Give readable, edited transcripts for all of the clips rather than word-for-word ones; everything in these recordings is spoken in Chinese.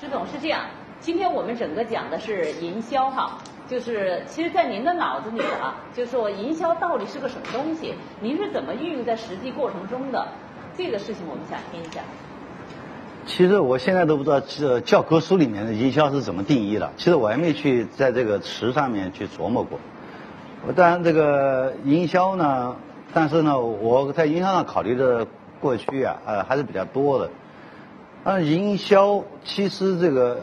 石总是这样，今天我们整个讲的是营销哈，就是其实，在您的脑子里啊，就是说营销到底是个什么东西，您是怎么运用在实际过程中的，这个事情我们想听一下。 其实我现在都不知道教科书里面的营销是怎么定义的，其实我还没去在这个词上面去琢磨过。当然这个营销呢，但是呢，我在营销上考虑的过去啊，还是比较多的。营销其实这个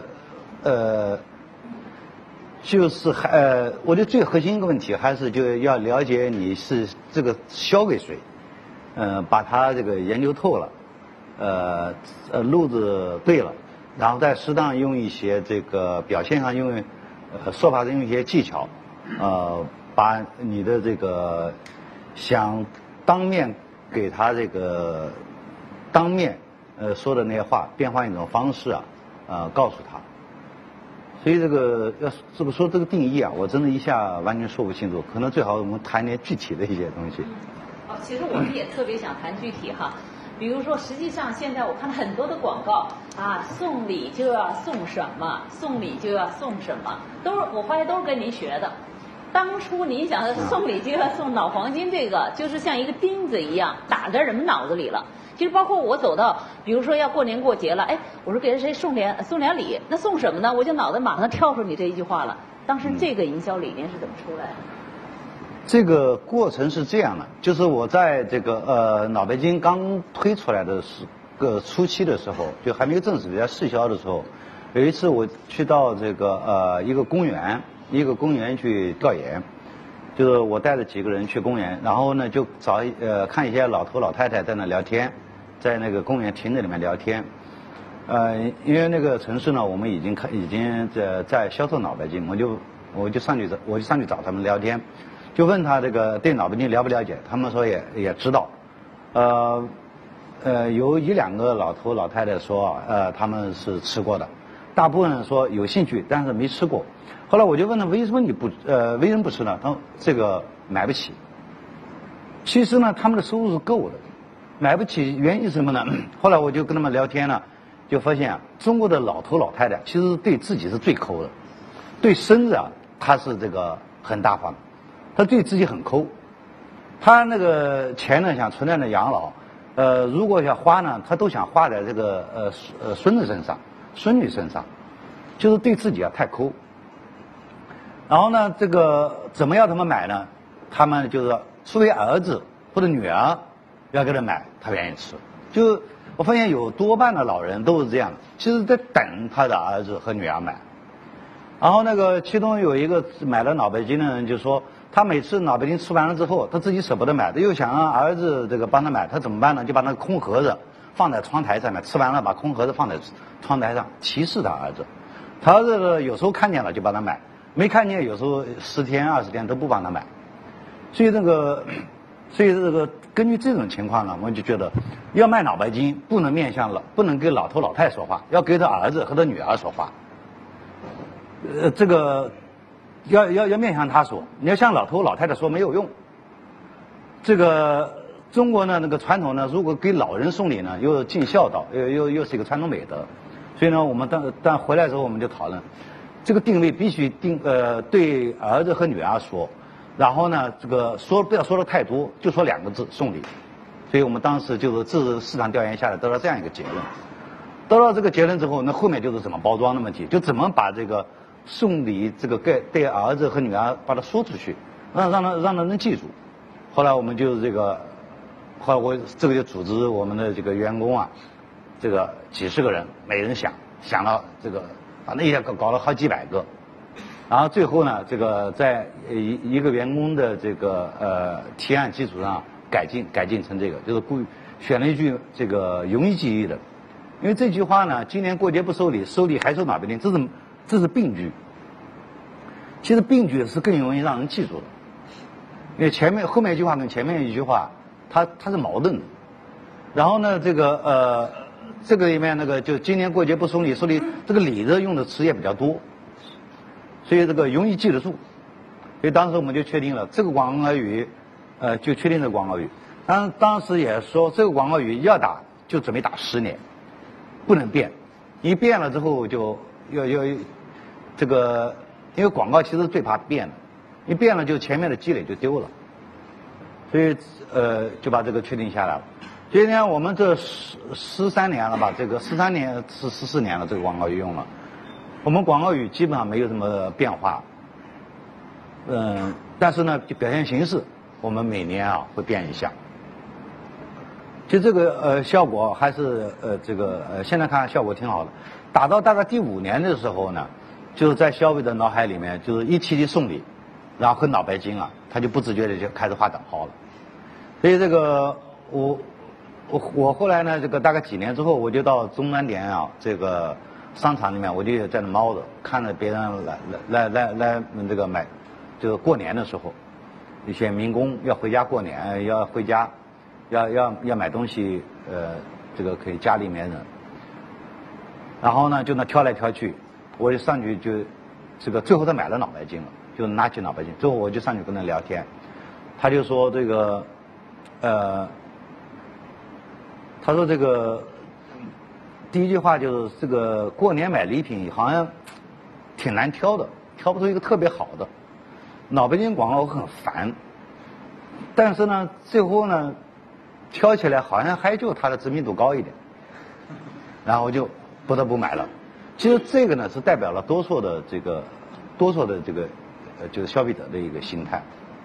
就是我觉得最核心一个问题还是就要了解你是这个销给谁，把它这个研究透了，路子对了，然后再适当用一些这个表现上用说法上用一些技巧，把你的这个想当面给他这个当面说的那些话变换一种方式啊，告诉他。所以这个要这么说这个定义啊，我真的一下完全说不清楚，可能最好我们谈点具体的一些东西。 其实我们也特别想谈具体哈，比如说实际上现在我看很多的广告啊，送礼就要送什么，送礼就要送什么，我发现都是跟您学的。当初您想的送礼就要送脑黄金，这个就是像一个钉子一样打在人们脑子里了。其实包括我走到，比如说要过年过节了，哎，我说给谁送点礼，那送什么呢？我就脑袋马上跳出你这一句话了。当时这个营销理念是怎么出来的？ 这个过程是这样的，就是我在这个脑白金刚推出来的初期的时候，就还没有正式在试销的时候，有一次我去到这个一个公园去调研，就是我带着几个人去公园，然后呢就看一些老头老太太在那聊天，在那个公园亭子里面聊天，因为那个城市呢我们已经在销售脑白金，我就上去找他们聊天。就问他这个对脑白金了不了解，他们说也知道，有一两个老头老太太说他们是吃过的，大部分人说有兴趣，但是没吃过。后来我就问他为什么不吃呢？他说这个买不起。其实呢，他们的收入是够的，买不起原因是什么呢？后来我就跟他们聊天呢，就发现中国的老头老太太其实对自己是最抠的，对生日他是这个很大方的。他对自己很抠，他那个钱呢想存在那养老，如果想花呢，他都想花在这个孙子身上、孙女身上，就是对自己太抠。然后呢，这个怎么要他们买呢？他们就是除非儿子或者女儿要给他买，他愿意吃。就我发现有多半的老人都是这样，其实在等他的儿子和女儿买。然后那个其中有一个买了脑白金的人就说，他每次脑白金吃完了之后，他自己舍不得买，他又想让儿子这个帮他买，他怎么办呢？就把那个空盒子放在窗台上面，吃完了把空盒子放在窗台上，提示他儿子。他儿子有时候看见了就帮他买，没看见有时候10天20天都不帮他买。所以这个根据这种情况呢，我就觉得要卖脑白金不能不能给老头老太说话，要给他儿子和他女儿说话。这个要面向他说，你要向老头老太太说没有用。这个中国呢那个传统呢，如果给老人送礼呢，又尽孝道，又是一个传统美德，所以呢我们但回来之后我们就讨论，这个定位必须对儿子和女儿说，然后呢这个不要说的太多，就说2个字送礼。所以我们当时就是这是市场调研下来得到这样一个结论。得到这个结论之后，那后面就是怎么包装的问题，就怎么把这个送礼这个对儿子和女儿把它说出去，让他能记住。后来我们就后来我就组织我们的这个员工这个几十个人，每人想了这个，反正一下搞了好几百个，然后最后呢，这个在一个员工的这个提案基础上改进成这个，就是选了一句这个容易记忆的，因为这句话呢，今年过节不收礼，收礼还收脑白金，这是病句。其实病句是更容易让人记住的，因为后面一句话跟前面一句话，它是矛盾的。然后呢，这个里面就今年过节不收礼，收礼这个礼的用的词也比较多，所以这个容易记得住。所以当时我们就确定了这个广告语，就确定这个广告语。当时也说这个广告语要打就准备打10年，不能变。 一变了之后就要这个，因为广告其实最怕变的，一变了就前面的积累就丢了，所以就把这个确定下来了。所以呢，我们这13年了吧，这个13年是14年了，这个广告语用了，我们广告语基本上没有什么变化，但是呢，就表现形式我们每年啊会变一下。其实这个效果还是现在看效果挺好的。打到大概第5年的时候呢，就是在消费者脑海里面，就是一提起送礼，然后和脑白金啊，他就不自觉的就开始画等号了。所以这个我后来呢，这个大概几年之后，我就到中南联啊这个商场里面，我就在那猫着，看着别人来这个买，就是过年的时候，一些民工要回家过年，要回家。要买东西，这个可以家里面人，然后呢就那挑来挑去，我就上去就，这个最后他买了脑白金了，就拿起脑白金，最后我就上去跟他聊天，他就说这个，他说这个，第一句话就是这个过年买礼品好像挺难挑的，挑不出一个特别好的，脑白金广告我很烦，但是呢最后呢。挑起来好像还就它的知名度高一点，然后我就不得不买了。其实这个呢是代表了多数的这个就是消费者的一个心态。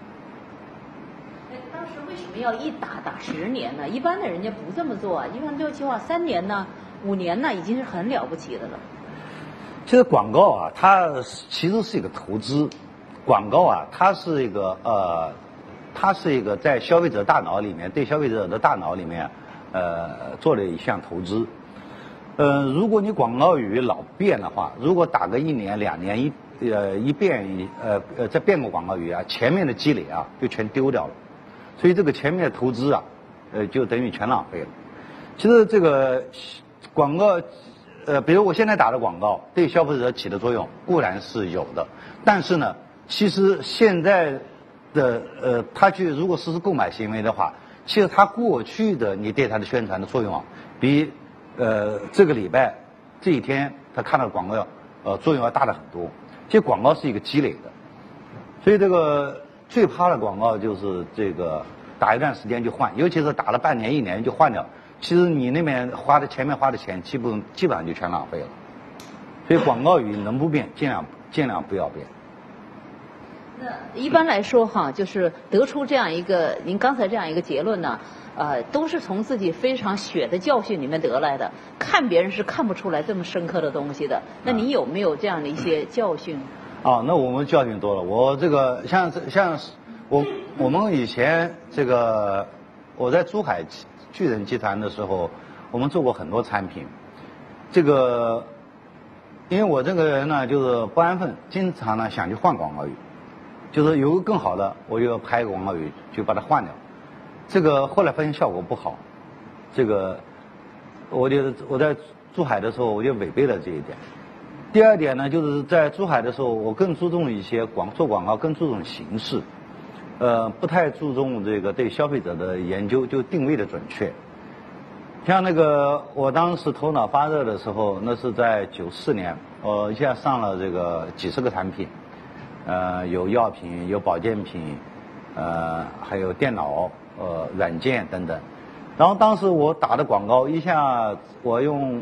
当时为什么要一打10年呢？一般的人家不这么做啊，一般就计划3年呢、5年呢，已经是很了不起的了。 其实广告啊，它其实是一个投资，广告啊，它是一个在消费者大脑里面，对消费者的大脑里面，做了一项投资。如果你广告语老变的话，如果打个1年2年一变再变个广告语啊，前面的积累啊就全丢掉了，所以这个前面的投资啊，就等于全浪费了。其实这个广告，比如我现在打的广告对消费者起的作用固然是有的，但是呢，其实现在的他去如果实施购买行为的话，其实他过去的你对他的宣传的作用啊，比这个礼拜这一天他看到的广告作用要大的很多。其实广告是一个积累的，所以这个最怕的广告就是这个打一段时间就换，尤其是打了半年1年就换掉，其实你那边前面花的钱基本上就全浪费了。所以广告语能不变尽量不要变。 那一般来说哈，就是得出这样一个您刚才这样一个结论呢，都是从自己非常血的教训里面得来的。看别人是看不出来这么深刻的东西的。那你有没有这样的一些教训？ 那我们教训多了。我这个像我们以前这个我在珠海巨人集团的时候，我们做过很多产品。这个因为我这个人呢就是不安分，经常呢想去换广告语。就是有个更好的，我就要拍一个广告语，就把它换掉。这个后来发现效果不好，这个我在珠海的时候，我就违背了这一点。第二点呢，就是在珠海的时候，我更注重一些做广告更注重形式，不太注重这个对消费者的研究，就定位的准确。像那个我当时头脑发热的时候，那是在94年，我一下上了这个几十个产品。有药品，有保健品，还有电脑，软件等等。然后当时我打的广告，一下我用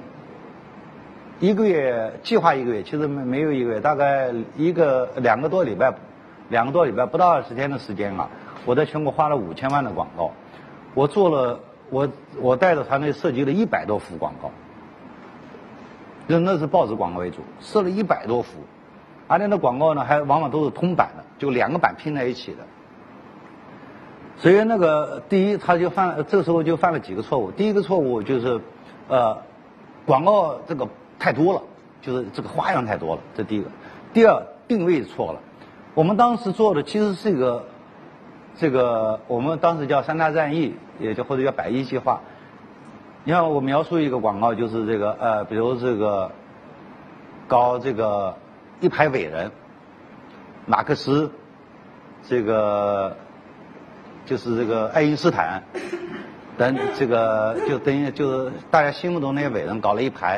1个月，计划1个月，其实没有1个月，大概2个多礼拜不到20天的时间啊，我在全国花了5000万的广告，我做了我带着团队设计了100多幅广告，那是报纸广告为主，设了100多幅。而且那广告呢，还往往都是通版的，就2个版拼在一起的。所以那个第一，这个时候就犯了几个错误。第一个错误就是，广告这个太多了，就是这个花样太多了，这第一个。第二，定位错了。我们当时做的其实是一个，这个我们当时叫3大战役，或者叫百亿计划。你看我描述一个广告，就是这个比如这个搞这个。一排伟人，马克思，这个就是这个爱因斯坦等，这个就等于就是大家心目中那些伟人搞了一排，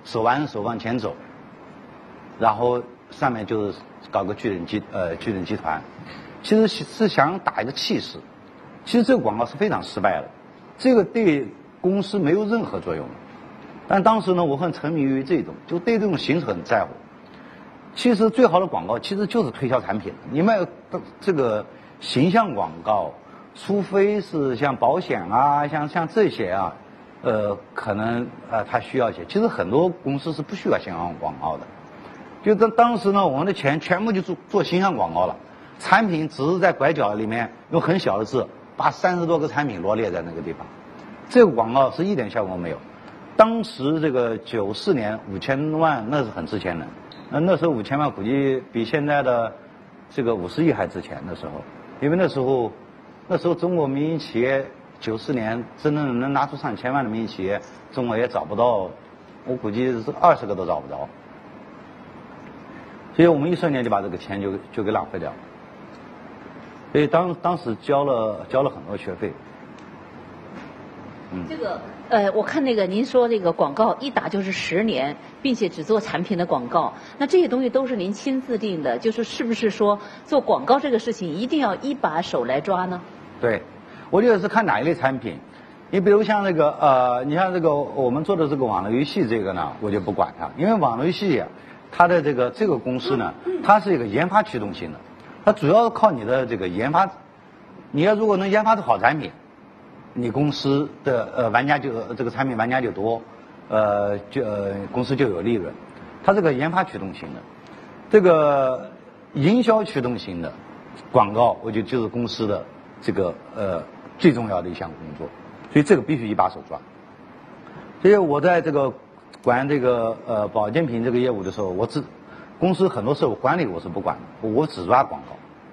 手挽手往前走，然后上面就是搞个巨人集团，其实是想打一个气势。其实这个广告是非常失败的，这个对公司没有任何作用的。但当时呢，我很沉迷于这种，就对这种形式很在乎。其实最好的广告其实就是推销产品。你卖这个形象广告，除非是像保险啊，像这些啊，可能它需要一些。其实很多公司是不需要形象广告的。就当时呢，我们的钱全部就做形象广告了，产品只是在拐角里面用很小的字把30多个产品罗列在那个地方，这个广告是一点效果没有。当时这个94年5000万那是很值钱的，那时候5000万估计比现在的这个50亿还值钱的时候，因为那时候中国民营企业94年真正能拿出上千万的民营企业，中国也找不到，我估计是20个都找不着。所以我们一瞬间就把这个钱就给浪费掉了。所以当时交了很多学费。 这个我看那个您说这个广告一打就是10年，并且只做产品的广告，那这些东西都是您亲自定的，是不是说做广告这个事情一定要一把手来抓呢？对， 我觉得是看哪一类产品。你比如像那个你像这个我们做的这个网络游戏这个呢，我就不管它，因为网络游戏它的这个公司呢，它是一个研发驱动型的，它主要靠你的这个研发，你要如果能研发出好产品，你公司的玩家这个产品玩家就多，公司就有利润。它这个研发驱动型的，这个营销驱动型的广告，我觉得就是公司的这个最重要的一项工作，所以这个必须一把手抓。所以我在这个管这个保健品这个业务的时候，公司很多事我管理我是不管的，我只抓广告。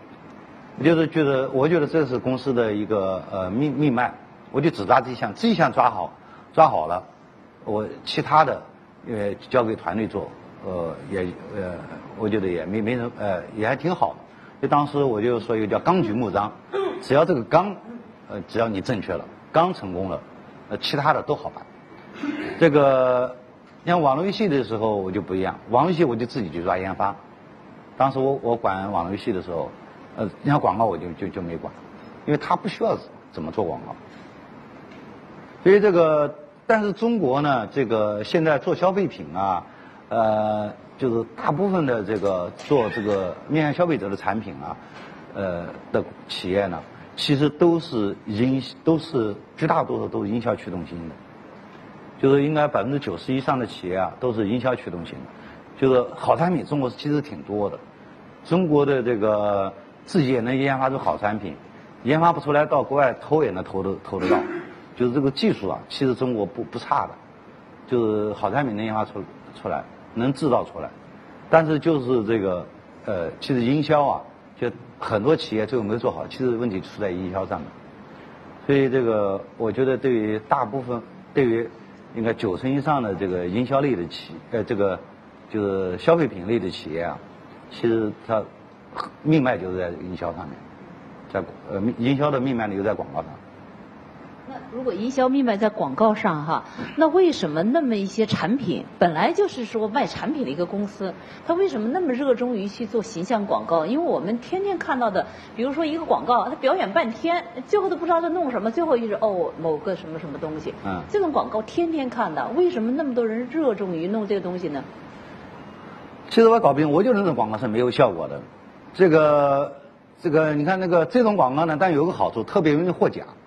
我觉得这是公司的一个命脉，我就只抓这一项抓好了，我其他的交给团队做，我觉得也没人也还挺好的。就当时我就说一个叫纲举目张，只要这个纲只要你正确了，纲成功了，其他的都好办。这个像网络游戏的时候我就不一样，网络游戏我就自己去抓研发。当时我管网络游戏的时候，你看广告我就没管，因为他不需要怎么做广告。所以但是中国呢，这个现在做消费品啊，就是大部分的做这个面向消费者的产品啊，的企业呢，其实都是绝大多数都是营销驱动型的，就是应该90%以上的企业啊都是营销驱动型的，就是好产品中国其实挺多的，中国的这个自己也能研发出好产品，研发不出来到国外偷也能偷得到。就是这个技术啊，其实中国不差的，就是好产品能研发出来，能制造出来，但是就是其实营销啊，就很多企业最后没做好，其实问题出在营销上面。所以我觉得对于应该90%以上的这个营销类的就是消费品类的企业啊，其实它命脉就是在营销上面，营销的命脉就在广告上。 那如果营销命脉在广告上哈，那为什么那么一些产品本来就是说卖产品的一个公司，它为什么那么热衷于去做形象广告？因为我们天天看到的，比如说一个广告，它表演半天，最后都不知道在弄什么，最后一直某个什么什么东西，这种广告天天看的，为什么那么多人热衷于弄这个东西呢？ 其实我搞不定，我就认为广告是没有效果的。这个你看这种广告呢，但有个好处，特别容易获奖。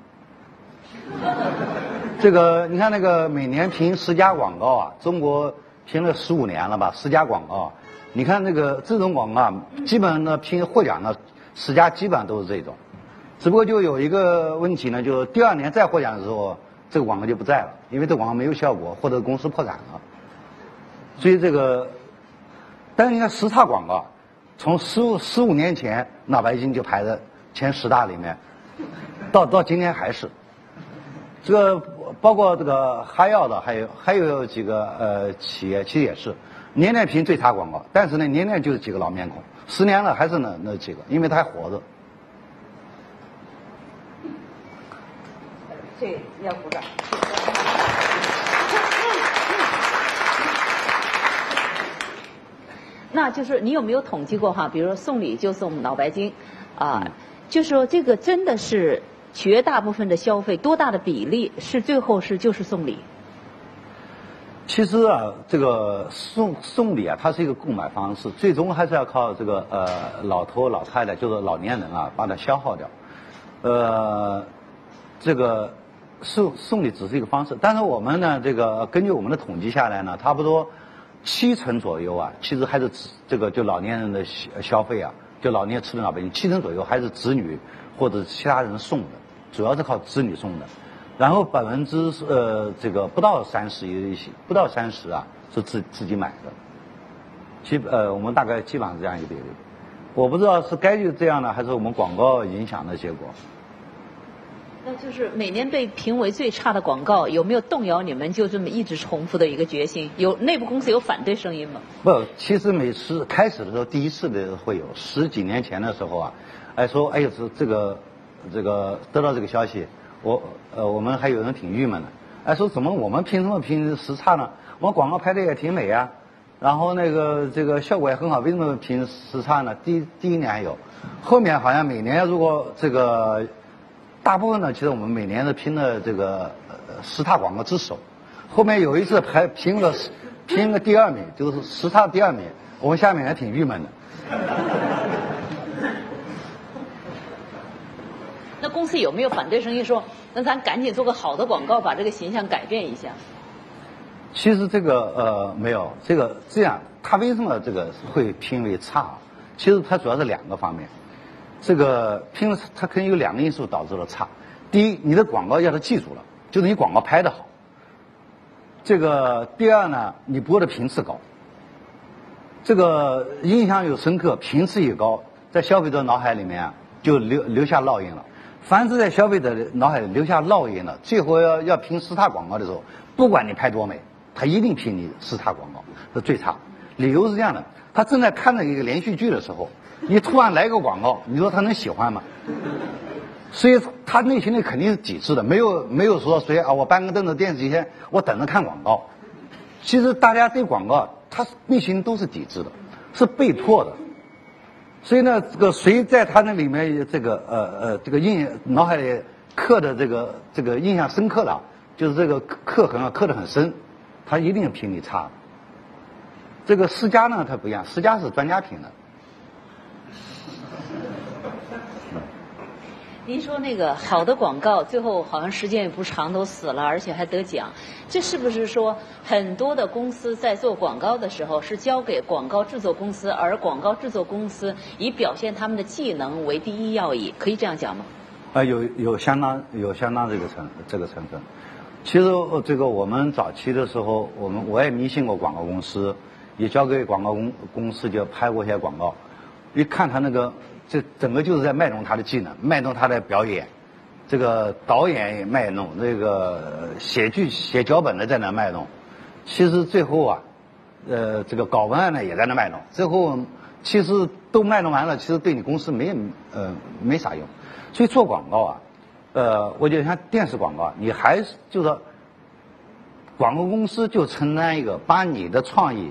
你看每年评10佳广告啊，中国评了15年了吧，10佳广告，你看这种广告啊，基本上呢评获奖的10佳基本上都是这种，只不过就有一个问题呢，就第2年再获奖的时候，这个广告就不在了，因为这广告没有效果，或者公司破产了。所以但是你看时差广告，从15年前脑白金就排在前10大里面，到今天还是。包括哈药的，还有几个企业，其实也是年年评最差广告，但是呢年年就是几个老面孔，10年了还是那几个，因为他还活着。 这要鼓掌。 那就是你有没有统计过哈？比如说送礼就送脑白金，就说这个真的是绝大部分的消费，多大的比例是最后就是送礼？ 其实啊，这个送礼啊，它是一个购买方式，最终还是要靠这个老头老太太，就是老年人啊，把它消耗掉。这个送礼只是一个方式，但是我们呢，这个根据我们的统计下来呢，差不多70%左右啊，其实还是这个就老年人的消费啊，就老年吃的脑白金，70%左右还是子女或者其他人送的，主要是靠子女送的。然后这个不到30啊是自己买的，我们大概基本上是这样一个比例。我不知道是该就这样呢，还是我们广告影响的结果。 那就是每年被评为最差的广告，有没有动摇你们就这么一直重复的一个决心？有内部公司有反对声音吗？ 不，其实每次开始的时候，第一次的会有10几年前的时候啊，说这个得到这个消息。我们还有人挺郁闷的，说怎么我们凭什么评时差呢？我们广告拍的也挺美啊，然后这个效果也很好，为什么评时差呢？第一年还有，后面好像每年如果这个大部分呢，其实我们每年是评的这个时差广告之首，后面有一次评个第2名，就是时差第2名，我们下面还挺郁闷的。 那公司有没有反对声音说，那咱赶紧做个好的广告，把这个形象改变一下？ 其实这个没有，这样，它为什么这个会评为差？其实它主要是2个方面，这个它可能有2个因素导致了差。第一，你的广告要他记住了，就是你广告拍得好。这个第二呢，你播的频次高，这个印象又深刻，频次也高，在消费者脑海里面啊就留下烙印了。凡是在消费者的脑海里留下烙印了，最后要评时差广告的时候，不管你拍多美，他一定评你时差广告是最差。理由是这样的，他正在看着一个连续剧的时候，你突然来一个广告，你说他能喜欢吗？所以他内心里肯定是抵制的，没有说谁啊，我搬个凳子电视机前，我等着看广告。其实大家对广告，他内心都是抵制的，是被迫的。所以呢，这个谁在他那里面这个脑海里刻的这个印象深刻了，就是这个刻痕啊刻得很深，他一定评你差的。这个私家呢，它不一样，私家是专家评的。 您说那个好的广告，最后好像时间也不长，都死了，而且还得奖，这是不是说很多的公司在做广告的时候是交给广告制作公司，而广告制作公司以表现他们的技能为第一要义，可以这样讲吗？有相当这个成分。 其实这个我们早期的时候，我也迷信过广告公司，也交给广告公司就拍过一些广告，一看他那个。这整个就是在卖弄他的技能，卖弄他的表演，这个导演也卖弄，这个写脚本的在那卖弄，其实最后啊，这个搞文案呢也在那卖弄，最后其实都卖弄完了，其实对你公司没啥用，所以做广告啊，我觉得像电视广告，你还是就是广告公司就承担一个把你的创意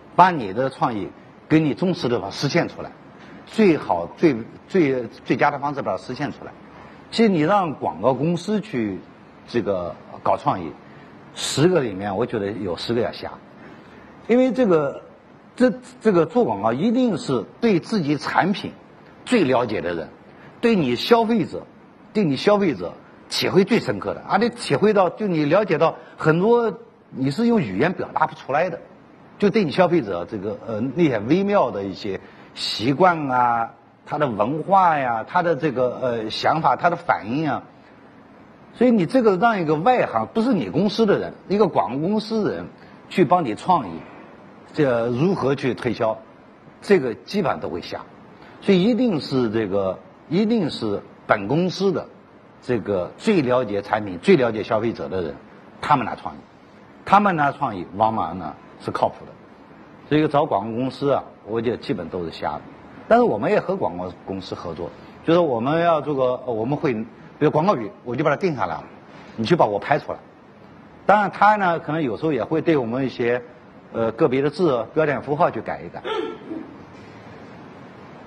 给你忠实的把它实现出来。最好最佳的方式把它实现出来。其实你让广告公司去这个搞创意，10个里面我觉得有10个要瞎，因为这个做广告一定是对自己产品最了解的人，对你消费者体会最深刻的，而且体会到就你了解到很多你是用语言表达不出来的，就对你消费者这个那些微妙的一些。习惯啊，他的文化呀，他的这个想法，他的反应啊，所以你这个让一个外行，不是你公司的人，一个广告公司的人去帮你创意，这如何去推销，这个基本上都会瞎，所以一定是本公司的这个最了解产品、最了解消费者的人，他们拿创意，往往呢是靠谱的。所以找广告公司啊，我觉得基本都是瞎的。但是我们也和广告公司合作，就是我们要这个，我们会比如广告语，我就把它定下来了，你去把我拍出来。当然，他呢可能有时候也会对我们一些个别的字、标点符号去改一改。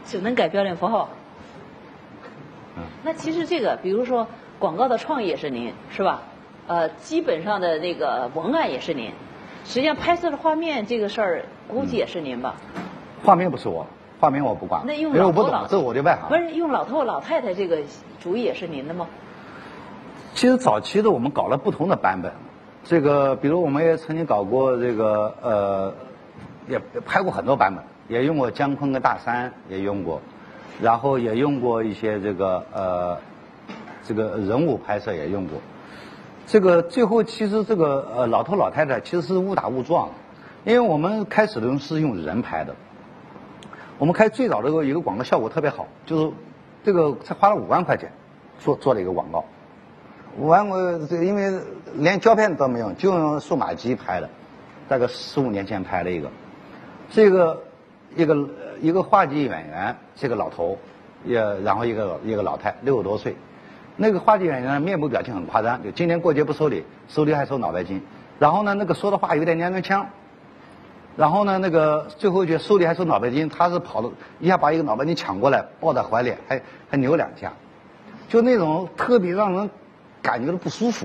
只能改标点符号。那其实这个，比如说广告的创意也是您，是吧？基本上的那个文案也是您，实际上拍摄的画面这个事儿估计也是您吧？ 画面不是我，画面我不管， 那用因为我不懂， 老头这是我的外行。 不是用老头老太太这个主意也是您的吗？ 其实早期的我们搞了不同的版本，这个比如我们也曾经搞过这个也拍过很多版本，也用过姜昆跟大山也用过，然后也用过一些这个人物拍摄也用过。这个最后其实这个老头老太太其实是误打误撞，因为我们开始的是用人拍的。我们最早的一个广告效果特别好，就是这个才花了5万块钱做了一个广告，5万因为连胶片都没有，就用数码机拍的，大概15年前拍的一个，这个一个话剧演员，这个老头，然后一个老太60多岁，那个话剧演员面部表情很夸张，就今年过节不收礼，收礼还收脑白金，然后呢那个说的话有点娘娘腔。然后呢，那个最后一句收礼还收脑白金，他是跑了一下把一个脑白金抢过来，抱在怀里，还扭2下，就那种特别让人感觉到不舒服。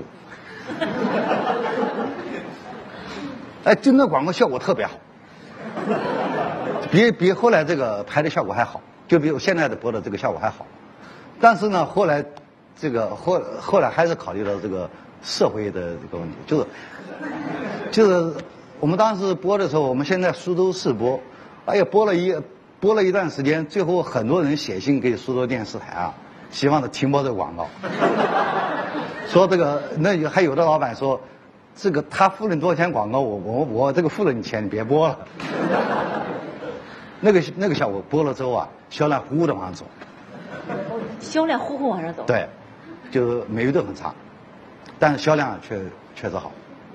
哎，就那广告效果特别好，比后来这个拍的效果还好，就比我现在的播的这个效果还好。但是呢，后来这个后来还是考虑到这个社会的这个问题，就是我们当时播的时候，我们现在苏州试播，哎呀，播了一段时间，最后很多人写信给苏州电视台啊，希望停播这个广告，说这个还有的老板说，这个他付了多少钱广告，我这个付了你钱，你别播了。那个效果播了之后啊，销量呼的往上走。 销量呼往上走。 对，就美誉度很差，但是销量确实好。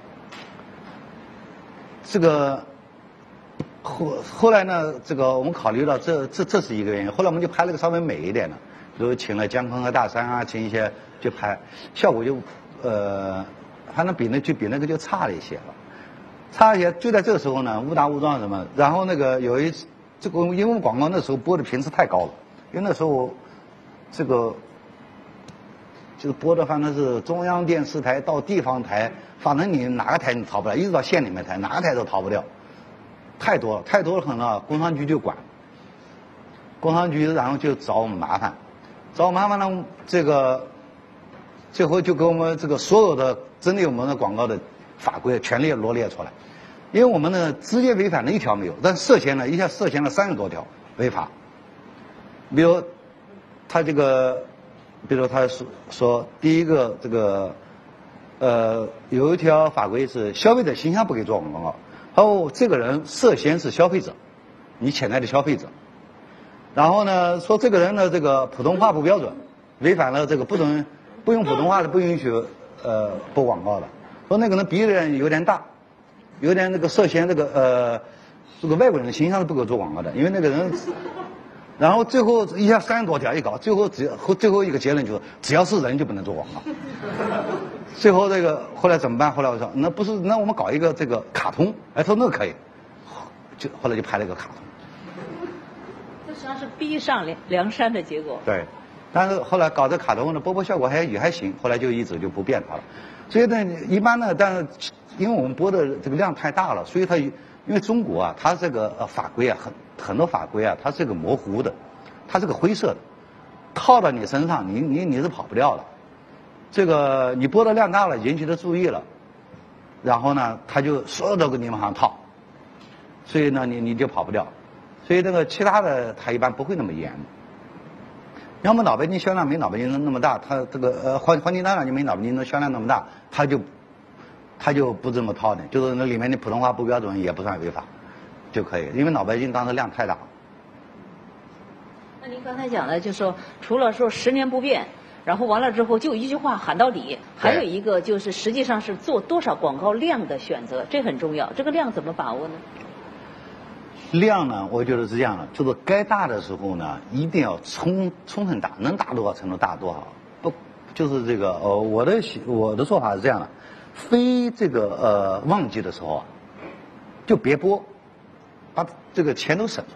这个后来呢，这个我们考虑到这是一个原因，后来我们就拍了个稍微美一点的，比如请了姜昆和大山啊，请一些就拍，效果就反正比那个就差了一些了，差一些。就在这个时候呢，误打误撞什么，然后那个有一次这个因为我们广告那时候播的频次太高了，因为那时候这个就是播的反正是中央电视台到地方台，反正你哪个台你逃不了，一直到县里面台，哪个台都逃不掉，太多了可能工商局就管，工商局然后就找我们麻烦呢，这个最后就给我们这个所有的针对我们的广告的法规全列罗列出来，因为我们呢直接违反了1条没有，但涉嫌了30多条违法，比如他这个。比如他说第一个这个有一条法规是消费者形象不给做广告，然后这个人涉嫌是消费者，你潜在的消费者。然后呢说这个人的这个普通话不标准，违反了这个不用普通话的不允许播广告的。说那个人鼻子有点大，有点那个涉嫌这个外国人的形象是不给做广告的，因为那个人。然后最后一下30多条一搞，最后一个结论就是只要是人就不能做广告。最后这个后来怎么办？后来我说那我们搞一个这个卡通，哎，他说那个可以，后来就拍了一个卡通。 这实际上是逼上梁山的结果。 对，但是后来搞这卡通呢，播效果也还行，后来就一直就不变它了。所以呢，一般呢，但是因为我们播的这个量太大了，所以因为中国啊，它这个法规啊很多法规啊，它是个模糊的，它是个灰色的，套到你身上，你是跑不掉的。这个你播的量大了，引起的注意了，然后呢，它就所有都给你往上套，所以呢，你就跑不掉。所以这个其他的它一般不会那么严。要么脑白金销量没脑白金那么大，它这个黄金单元就没脑白金的销量那么大，它就不这么套的，就是那里面的普通话不标准也不算违法，就可以，因为脑白金当时量太大。 那您刚才讲的，就是说除了说10年不变，然后完了之后就一句话喊到底，还有一个就是实际上是做多少广告量的选择，这很重要。这个量怎么把握呢？ 量呢，我觉得是这样的，就是该大的时候呢，一定要充分大，能大多少程度大多少。不，就是这个我的做法是这样的，非这个旺季的时候啊，就别播，把这个钱都省出来。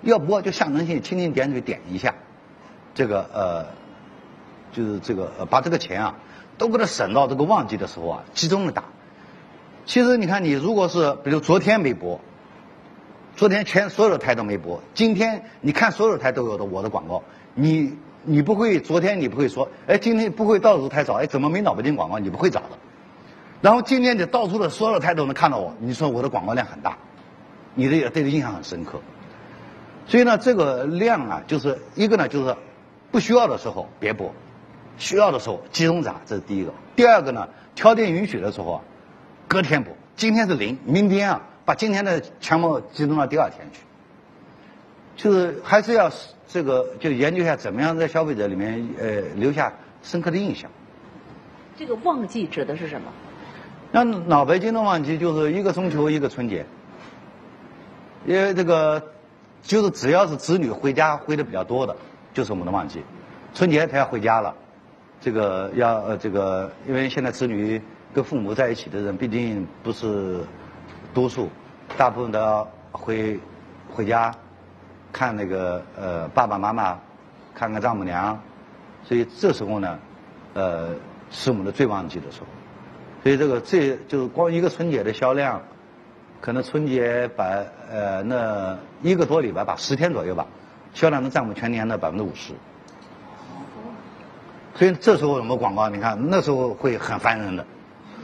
要播就象征性蜻蜓点水点一下，这个就是这个把这个钱啊都给它省到这个旺季的时候啊集中的打。其实你看，你如果是比如昨天没播，昨天所有的台都没播，今天你看所有的台都有的我的广告，你不会昨天你不会说，哎，今天不会到处台找，哎，怎么没脑白金广告？你不会找的。然后今天你到处的所有的台都能看到我，你说我的广告量很大，你的对的印象很深刻。所以呢，这个量啊，就是一个呢，就是不需要的时候别播，需要的时候集中砸，这是第一个。第二个呢，条件允许的时候啊，隔天播。今天是0，明天啊，把今天的全部集中到第二天去。就是还是要这个就研究一下怎么样在消费者里面留下深刻的印象。 这个旺季指的是什么？ 那脑白金的旺季就是一个中秋一个春节，因为这个就是只要是子女回家回的比较多的，就是我们的旺季。春节他要回家了，这个要这个，因为现在子女跟父母在一起的人毕竟不是多数，大部分都要回家看那个爸爸妈妈，看看丈母娘，所以这时候呢，是我们的最旺季的时候。所以这就是光一个春节的销量，可能春节那1个多礼拜吧，10天左右吧，销量能占我们全年的50%。所以这时候我们广告，你看那时候会很烦人的。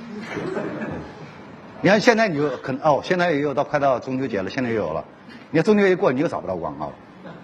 你看现在你就可能现在也有快到中秋节了，现在也有了。你看中秋节一过，你又找不到广告了。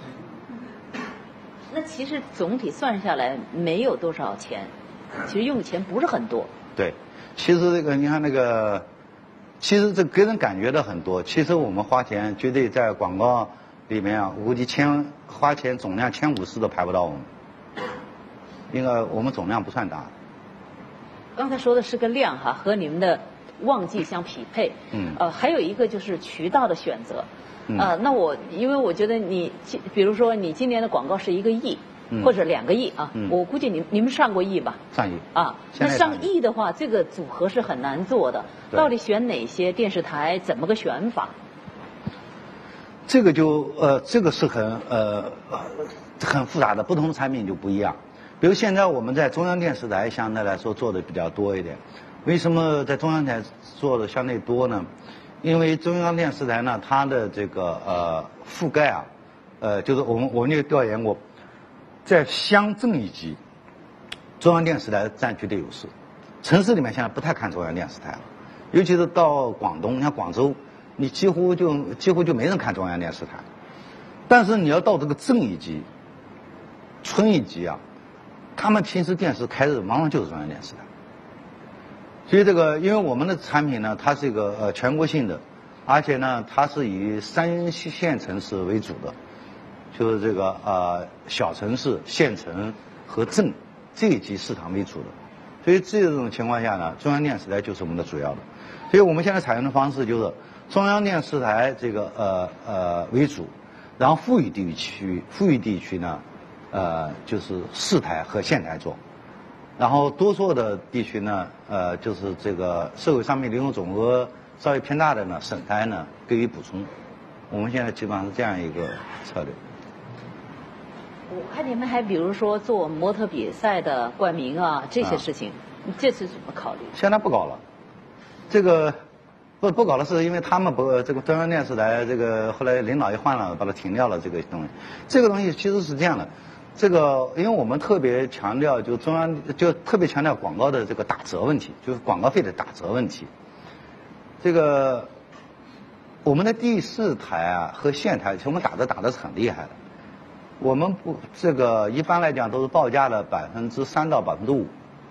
那其实总体算下来没有多少钱，其实用的钱不是很多。 对，其实这个你看那个，其实这给人感觉的很多。其实我们花钱绝对在广告里面啊，我估计花钱总量1500都排不到我们，因为我们总量不算大。 刚才说的是个量哈，和你们的旺季相匹配。还有一个就是渠道的选择。那因为我觉得比如说你今年的广告是1个亿。或者2个亿啊，我估计你们上过亿吧？ 上亿啊，那上亿的话，这个组合是很难做的。到底选哪些电视台？怎么个选法？ 这个这个是很复杂的，不同的产品就不一样。比如现在我们在中央电视台相对来说做的比较多一点。为什么在中央台做的相对多呢？因为中央电视台呢，它的这个覆盖啊，就是我们也调研过。在乡镇一级，中央电视台占绝对优势。城市里面现在不太看中央电视台了，尤其是到广东，像广州，你几乎就没人看中央电视台。但是你要到这个镇一级、村一级啊，他们平时电视开的往往就是中央电视台。所以因为我们的产品呢，它是一个全国性的，而且呢，它是以3线城市为主的。就是这个小城市、县城和镇这一级市场为主的，所以这种情况下呢，中央电视台就是我们的主要的。所以我们现在采用的方式就是中央电视台这个为主，然后富裕地区呢，就是市台和县台做，然后多数的地区呢，就是这个社会商品零售总额稍微偏大的呢，省台呢给予补充。我们现在基本上是这样一个策略。 我看你们还比如说做模特比赛的冠名啊这些事情，你这次怎么考虑？ 现在不搞了，这个不搞了，是因为他们这个中央电视台这个后来领导一换了，把它停掉了这个东西。这个东西其实是这样的，这个因为我们特别强调特别强调广告的这个打折问题，就是广告费的打折问题。这个我们的第4台啊和县台，我们打的是很厉害的。我们这个一般来讲都是报价的3%到5%。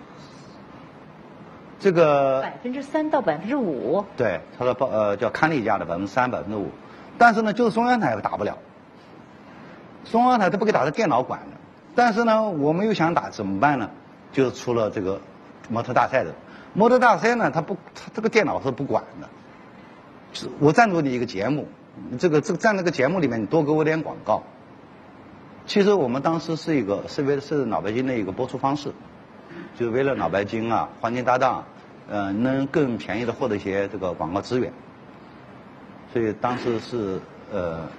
这个 3%到5%。 对，它的叫看例价的3%、5%。但是呢，就是中央台打不了，中央台它不给打，是电脑管的。但是呢，我们又想打怎么办呢？就是出了这个模特大赛的。模特大赛呢，它这个电脑是不管的。我赞助你一个节目，这个在那个节目里面你多给我点广告。其实我们当时是脑白金的一个播出方式，就为了脑白金啊、黄金搭档，能更便宜的获得一些这个广告资源。所以当时是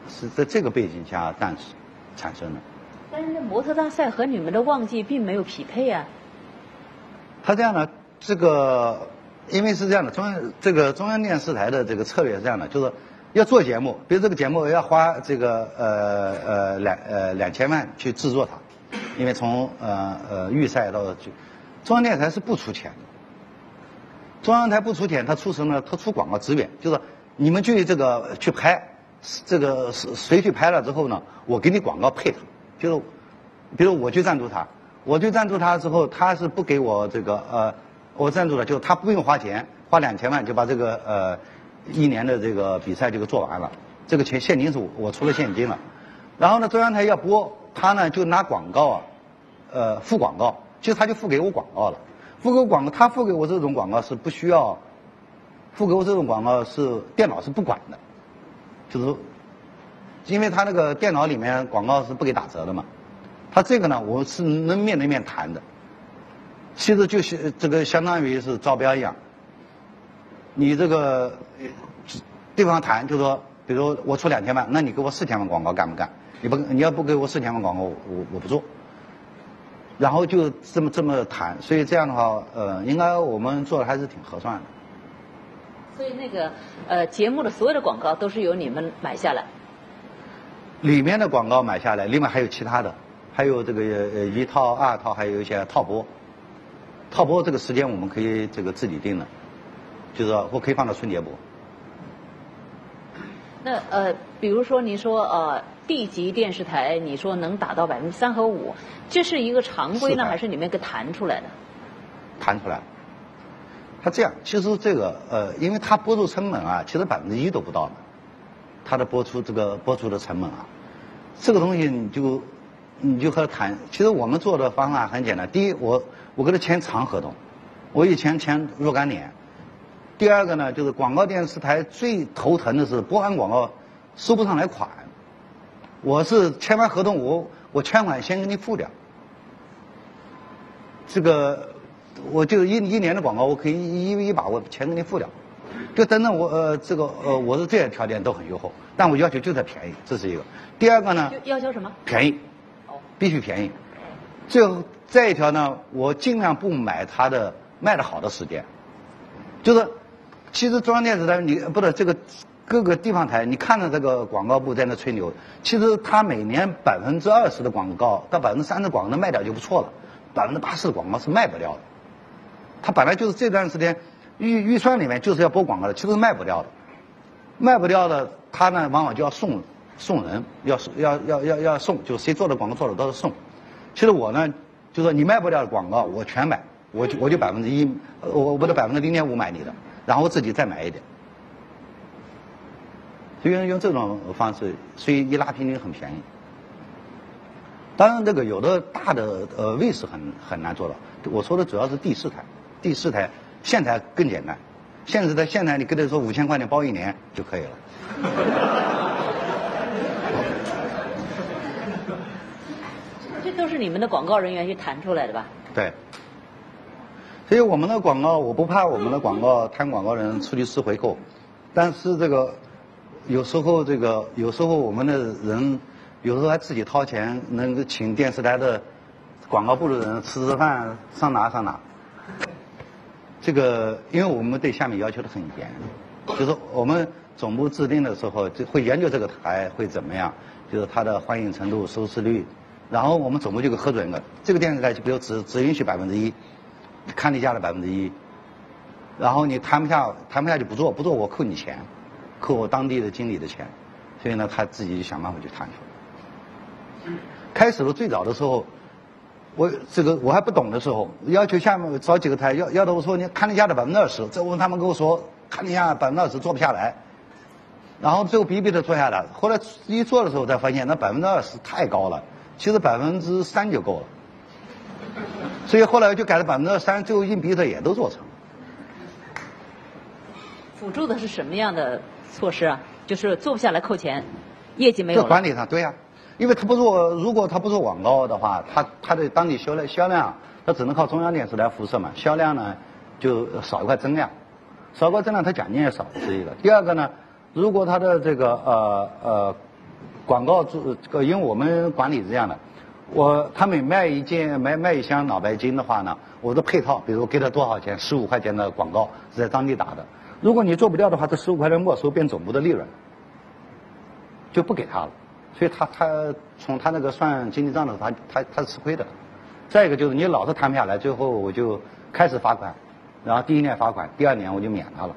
是在这个背景下产生的。 但是模特大赛和你们的旺季并没有匹配啊。 他这样的这个，因为是这样的，中央电视台的这个策略是这样的，就是要做节目，比如这个节目要花这个2000万去制作它，因为从预赛到中央电视台是不出钱的。中央台不出钱，他出什么呢？他出广告资源，就是你们去这个去拍，这个谁去拍了之后呢，我给你广告配他，就是比如我去赞助他。我去赞助他之后，他是不给我这个我赞助了，就他不用花钱，花2000万就把这个1年的这个比赛就给做完了，这个钱现金是我出了现金了，然后呢中央台要播，他呢就拿广告付广告，其实他就付给我广告了，付给我广告，他付给我这种广告是不需要，付给我这种广告是电脑是不管的，就是因为他那个电脑里面广告是不给打折的嘛。他这个呢，我是能面对面谈的，其实就是这个相当于是招标一样。你这个对方谈，就说，比如我出2000万，那你给我4000万广告干不干？你要不给我4000万广告，我不做。然后就这么谈，所以这样的话，应该我们做的还是挺合算的。 所以那个节目的所有的广告都是由你们买下来。 里面的广告买下来，另外还有其他的。还有这个1套、2套，还有一些套播。套播这个时间我们可以这个自己定的，就是说我可以放到春节播。 那比如说你说地级电视台，你说能达到3%和5%，这是一个常规呢，还是你们给谈出来的？ 谈出来了。他这样，其实这个因为他播出成本啊，其实1%都不到的，他的播出的成本啊，这个东西你就和他谈。其实我们做的方法很简单，第一，我跟他签长合同，我以前签若干年。第二个呢，就是广告电视台最头疼的是播完广告收不上来款。我是签完合同，我全款先给你付掉。这个我就一年的广告，我可以一把我钱给你付掉。就等等我我是这些条件都很优厚，但我要求就是便宜，这是一个。第二个呢， 要求什么？ 便宜。必须便宜。再一条呢，我尽量不买它的卖得好的时间。就是其实中央电视台这个各个地方台，你看着这个广告部在那吹牛，其实它每年20%的广告到30%的广告能卖掉就不错了，80%的广告是卖不掉的。它本来就是这段时间预算里面就是要播广告的，其实是卖不掉的。卖不掉的，它呢往往就要送人，要送，就谁做的广告做的都是送。其实我呢，就说你卖不掉的广告我全买，我就1%，我的0.5%买你的，然后我自己再买一点。所以用这种方式，所以一拉平均很便宜。当然，这个有的大的卫视很难做到。我说的主要是第4台，县台更简单。县台你跟他说5000块钱包1年就可以了。 这都是你们的广告人员去谈出来的吧？ 对。所以我们的广告，我不怕我们的广告谈广告人出去吃回扣，但是这个有时候我们的人有时候还自己掏钱，能够请电视台的广告部的人吃饭，上哪。这个因为我们对下面要求的很严，就是我们总部制定的时候就会研究这个台会怎么样，就是它的欢迎程度、收视率，然后我们总部就给核准了，这个电视台就比如只允许1%，看例价的1%，然后你谈不下就不做我扣你钱，扣我当地的经理的钱，所以呢他自己就想办法去谈出来。开始的最早的时候。我还不懂的时候，要求下面找几个台，要的我说你看例价的20%，这他们跟我说看例价20%做不下来，然后最后逼的做下来，后来一做的时候才发现那20%太高了，其实3%就够了，所以后来就改了3%，最后硬逼的也都做成。 辅助的是什么样的措施啊？就是做不下来扣钱，业绩没有了。 在管理上，对呀。因为如果他不做广告的话，他的当地销量，他只能靠中央电视台辐射嘛，销量呢就少一块增量，他奖金也少，是一个。第二个呢，如果他的这个广告因为我们管理是这样的，他每卖一箱脑白金的话呢，我的配套，比如给他多少钱，15块钱的广告是在当地打的。如果你做不掉的话，这15块钱没收变总部的利润，就不给他了。所以他从他那个算经济账的时候，他是吃亏的。再一个就是你老是谈不下来，最后我就开始罚款，然后第1年罚款，第2年我就免他了。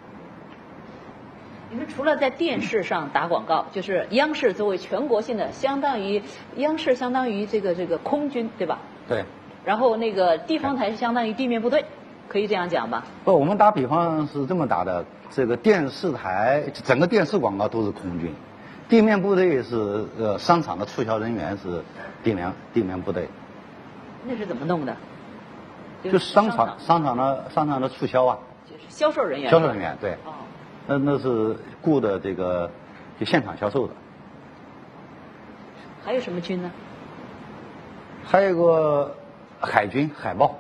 你们除了在电视上打广告，就是央视作为全国性的，央视相当于这个空军，对吧？ 对。 然后那个地方台是相当于地面部队，可以这样讲吧？ 不，我们打比方是这么打的，这个电视台整个电视广告都是空军，地面部队是商场的促销人员是地面部队。 那是怎么弄的？ 就是商场的促销啊。 就是销售人员。 销售人员对。 哦。 那是雇的这个就现场销售的。 还有什么军呢？ 还有个海军海豹。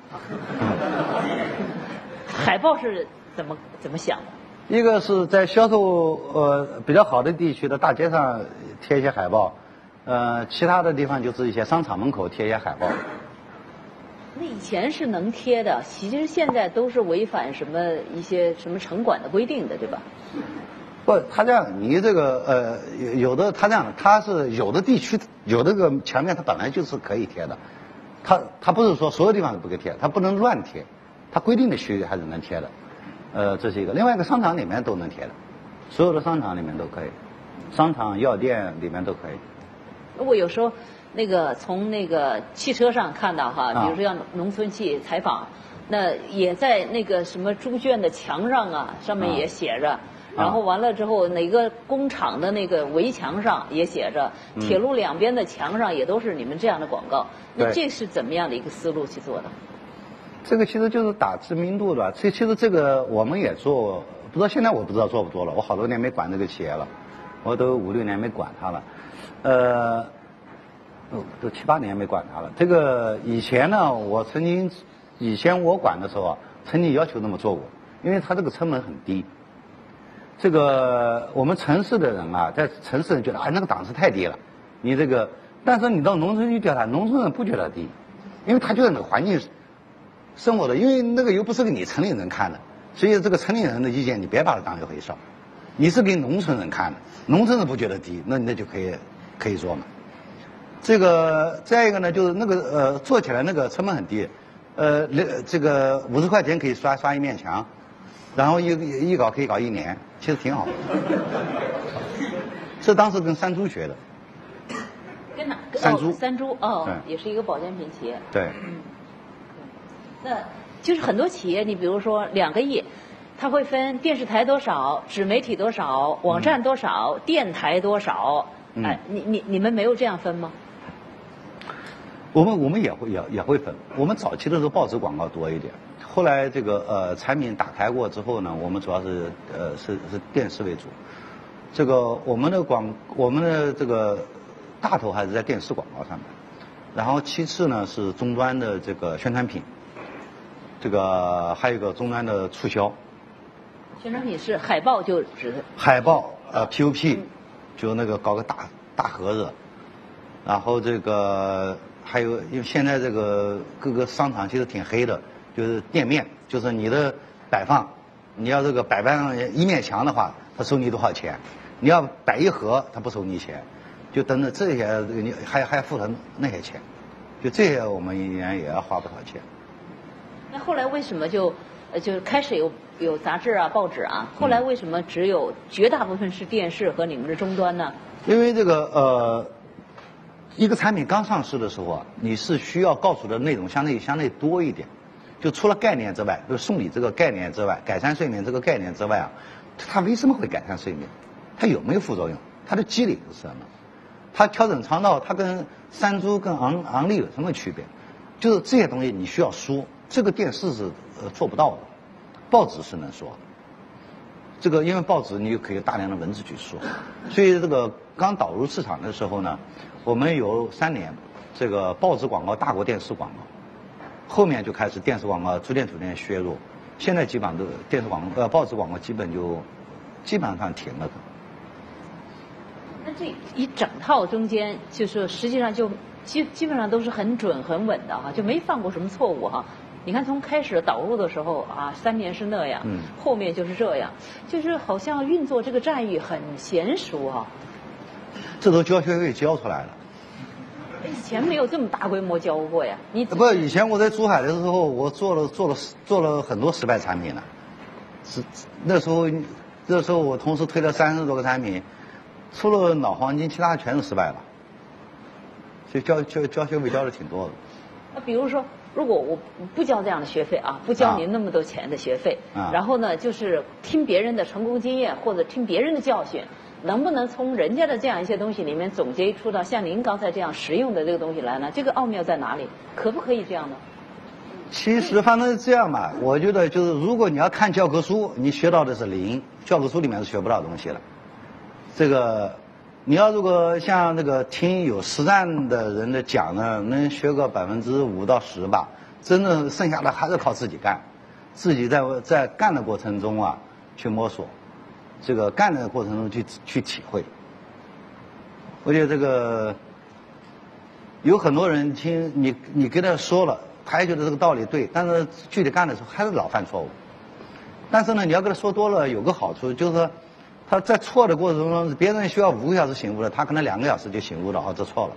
海豹是怎么想的？ 一个是在销售比较好的地区的大街上贴一些海报，其他的地方就是一些商场门口贴一些海报。 那以前是能贴的，其实现在都是违反一些什么城管的规定的，对吧？ 不，他这样，你这个有的他这样，他是有的地区有这个墙面，它本来就是可以贴的，他不是说所有地方都不可以贴，他不能乱贴，他规定的区域还是能贴的，这是一个。另外一个商场里面都能贴的，所有的商场里面都可以，商场药店里面都可以。 我有时候从汽车上看到哈，比如说像农村去采访，那也在什么猪圈的墙上啊，上面也写着，然后完了之后哪个工厂的围墙上也写着，铁路两边的墙上也都是你们这样的广告。那这是怎么样的一个思路去做的？ 这个其实就是打知名度的，其实这个我们也做，不知道现在我不知道做不做了，我好多年没管这个企业了，我都5、6年没管它了，都7、8年没管它了。这个以前呢，以前我管的时候啊，曾经要求那么做过，因为它这个成本很低。这个我们城市的人啊，在城市人觉得那个档次太低了，你这个，但是你到农村去调查，农村人不觉得低，因为他就在那个环境生活的，因为那个又不是给你城里人看的，所以这个城里人的意见你别把它当一回事，你是给农村人看的，农村人不觉得低，那就可以做嘛。这个再一个呢，就是做起来成本很低，这个50块钱可以刷一面墙，然后一搞可以搞1年，其实挺好的。是当时跟三猪学的。 跟哪？三猪也是一个保健品企业。 对。 那就是很多企业，你比如说2个亿，它会分电视台多少、纸媒体多少、网站多少、电台多少。你们没有这样分吗？ 我们也会分。我们早期的时候报纸广告多一点，后来这个产品打开过之后呢，我们主要是电视为主。这个我们的这个大头还是在电视广告上面，然后其次呢是终端的这个宣传品，这个还有一个终端的促销。 宣传品是海报就指的海报POP，就搞个大盒子，然后这个还有因为现在这个各个商场其实挺黑的，就是店面，就是你的摆放，你要这个摆放1面墙的话，他收你多少钱？你要摆一盒，他不收你钱，就等等这些你还付他那些钱，就这些我们1年也要花不少钱。 那后来为什么就开始有杂志啊、报纸啊，后来为什么只有绝大部分是电视和你们的终端呢？ 因为这个一个产品刚上市的时候啊，你是需要告诉的内容相对多一点，就除了概念之外，就是送礼这个概念之外，改善睡眠这个概念之外啊，它为什么会改善睡眠？它有没有副作用？它的机理是什么？它调整肠道，它跟三株跟昂立有什么区别？就是这些东西你需要说，这个电视是做不到的，报纸是能说的。这个因为报纸你可以大量的文字去说，所以这个刚导入市场的时候呢，我们有3年，这个报纸广告大过电视广告，后面就开始电视广告逐渐削弱，现在基本上都报纸广告基本上停了。 那这一整套中间，就是实际上就基本上都是很准很稳的哈，就没犯过什么错误哈。你看从开始导入的时候啊，3年是那样，后面就是这样，就是好像运作这个战役很娴熟哈。 这都交学费交出来了。 以前没有这么大规模交过呀，你不，以前我在珠海的时候，我做了很多失败产品了。那时候我同时推了30多个产品，除了脑黄金，其他全是失败了。所以交学费交的挺多的。 那比如说，如果我不交这样的学费啊，不交您那么多钱的学费，然后呢，就是听别人的成功经验或者听别人的教训，能不能从人家的这样一些东西里面总结出到像您刚才这样实用的这个东西来呢？这个奥妙在哪里？可不可以这样呢？ 其实反正这样吧，我觉得就是如果你要看教科书，你学到的是0，教科书里面是学不到东西了。这个你要如果像那个听有实战的人的讲呢，能学个5%到10%吧，真正剩下的还是靠自己干，自己在干的过程中啊去摸索，这个干的过程中去体会。我觉得这个有很多人听你跟他说了，他也觉得这个道理对，但是具体干的时候还是老犯错误。但是呢，你要跟他说多了，有个好处就是说，他在错的过程中，别人需要5个小时醒悟了，他可能2个小时就醒悟了，这错了。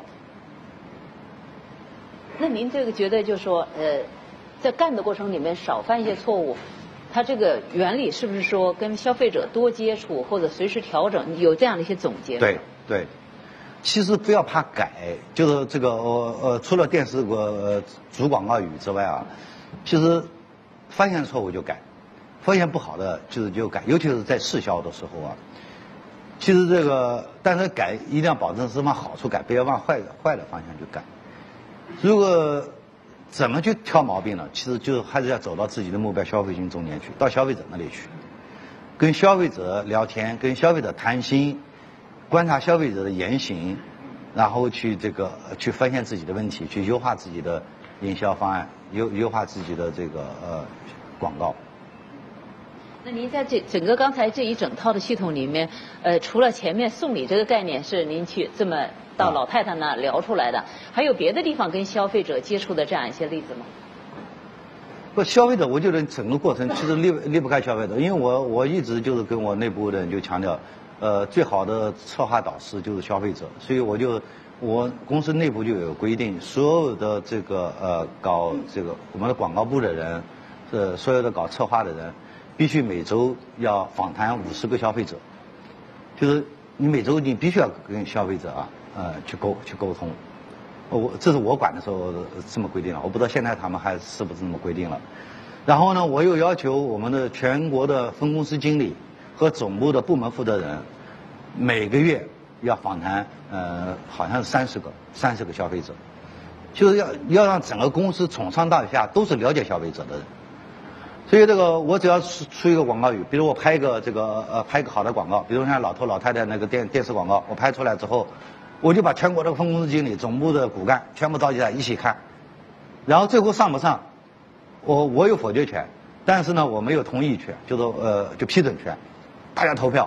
那您这个觉得就是说，在干的过程里面少犯一些错误，它这个原理是不是说跟消费者多接触或者随时调整，有这样的一些总结吗？ 对。其实不要怕改，就是这个除了电视主广告语之外啊，其实发现错误就改，发现不好的就改，尤其是在试销的时候啊。其实这个，但是改一定要保证是往好处改，不要往坏的方向去改。如果怎么去挑毛病呢？其实就还是要走到自己的目标消费群中间去，到消费者那里去，跟消费者聊天，跟消费者谈心。观察消费者的言行，然后去发现自己的问题，去优化自己的营销方案，优化自己的这个广告。 那您在整个刚才这一整套的系统里面，除了前面送礼这个概念是您去这么到老太太那聊出来的，还有别的地方跟消费者接触的这样一些例子吗？ 不，消费者，我觉得整个过程其实离不开消费者，因为我一直就是跟我内部的人就强调。最好的策划导师就是消费者，所以我公司内部就有规定，所有的这个搞这个我们的广告部的人，所有的搞策划的人，必须每周要访谈50个消费者，就是你每周你必须要跟消费者去沟通。这是我管的时候这么规定了，我不知道现在他们还是不是这么规定了。然后呢，我又要求我们的全国的分公司经理和总部的部门负责人每个月要访谈好像是30个消费者，就是要让整个公司从上到下都是了解消费者的人。所以这个我只要出一个广告语，比如我拍一个好的广告，比如像老头老太太那个电视广告，我拍出来之后，我就把全国的分公司经理、总部的骨干全部召集来一起看，然后最后上不上，我有否决权，但是呢我没有同意权，就批准权。大家投票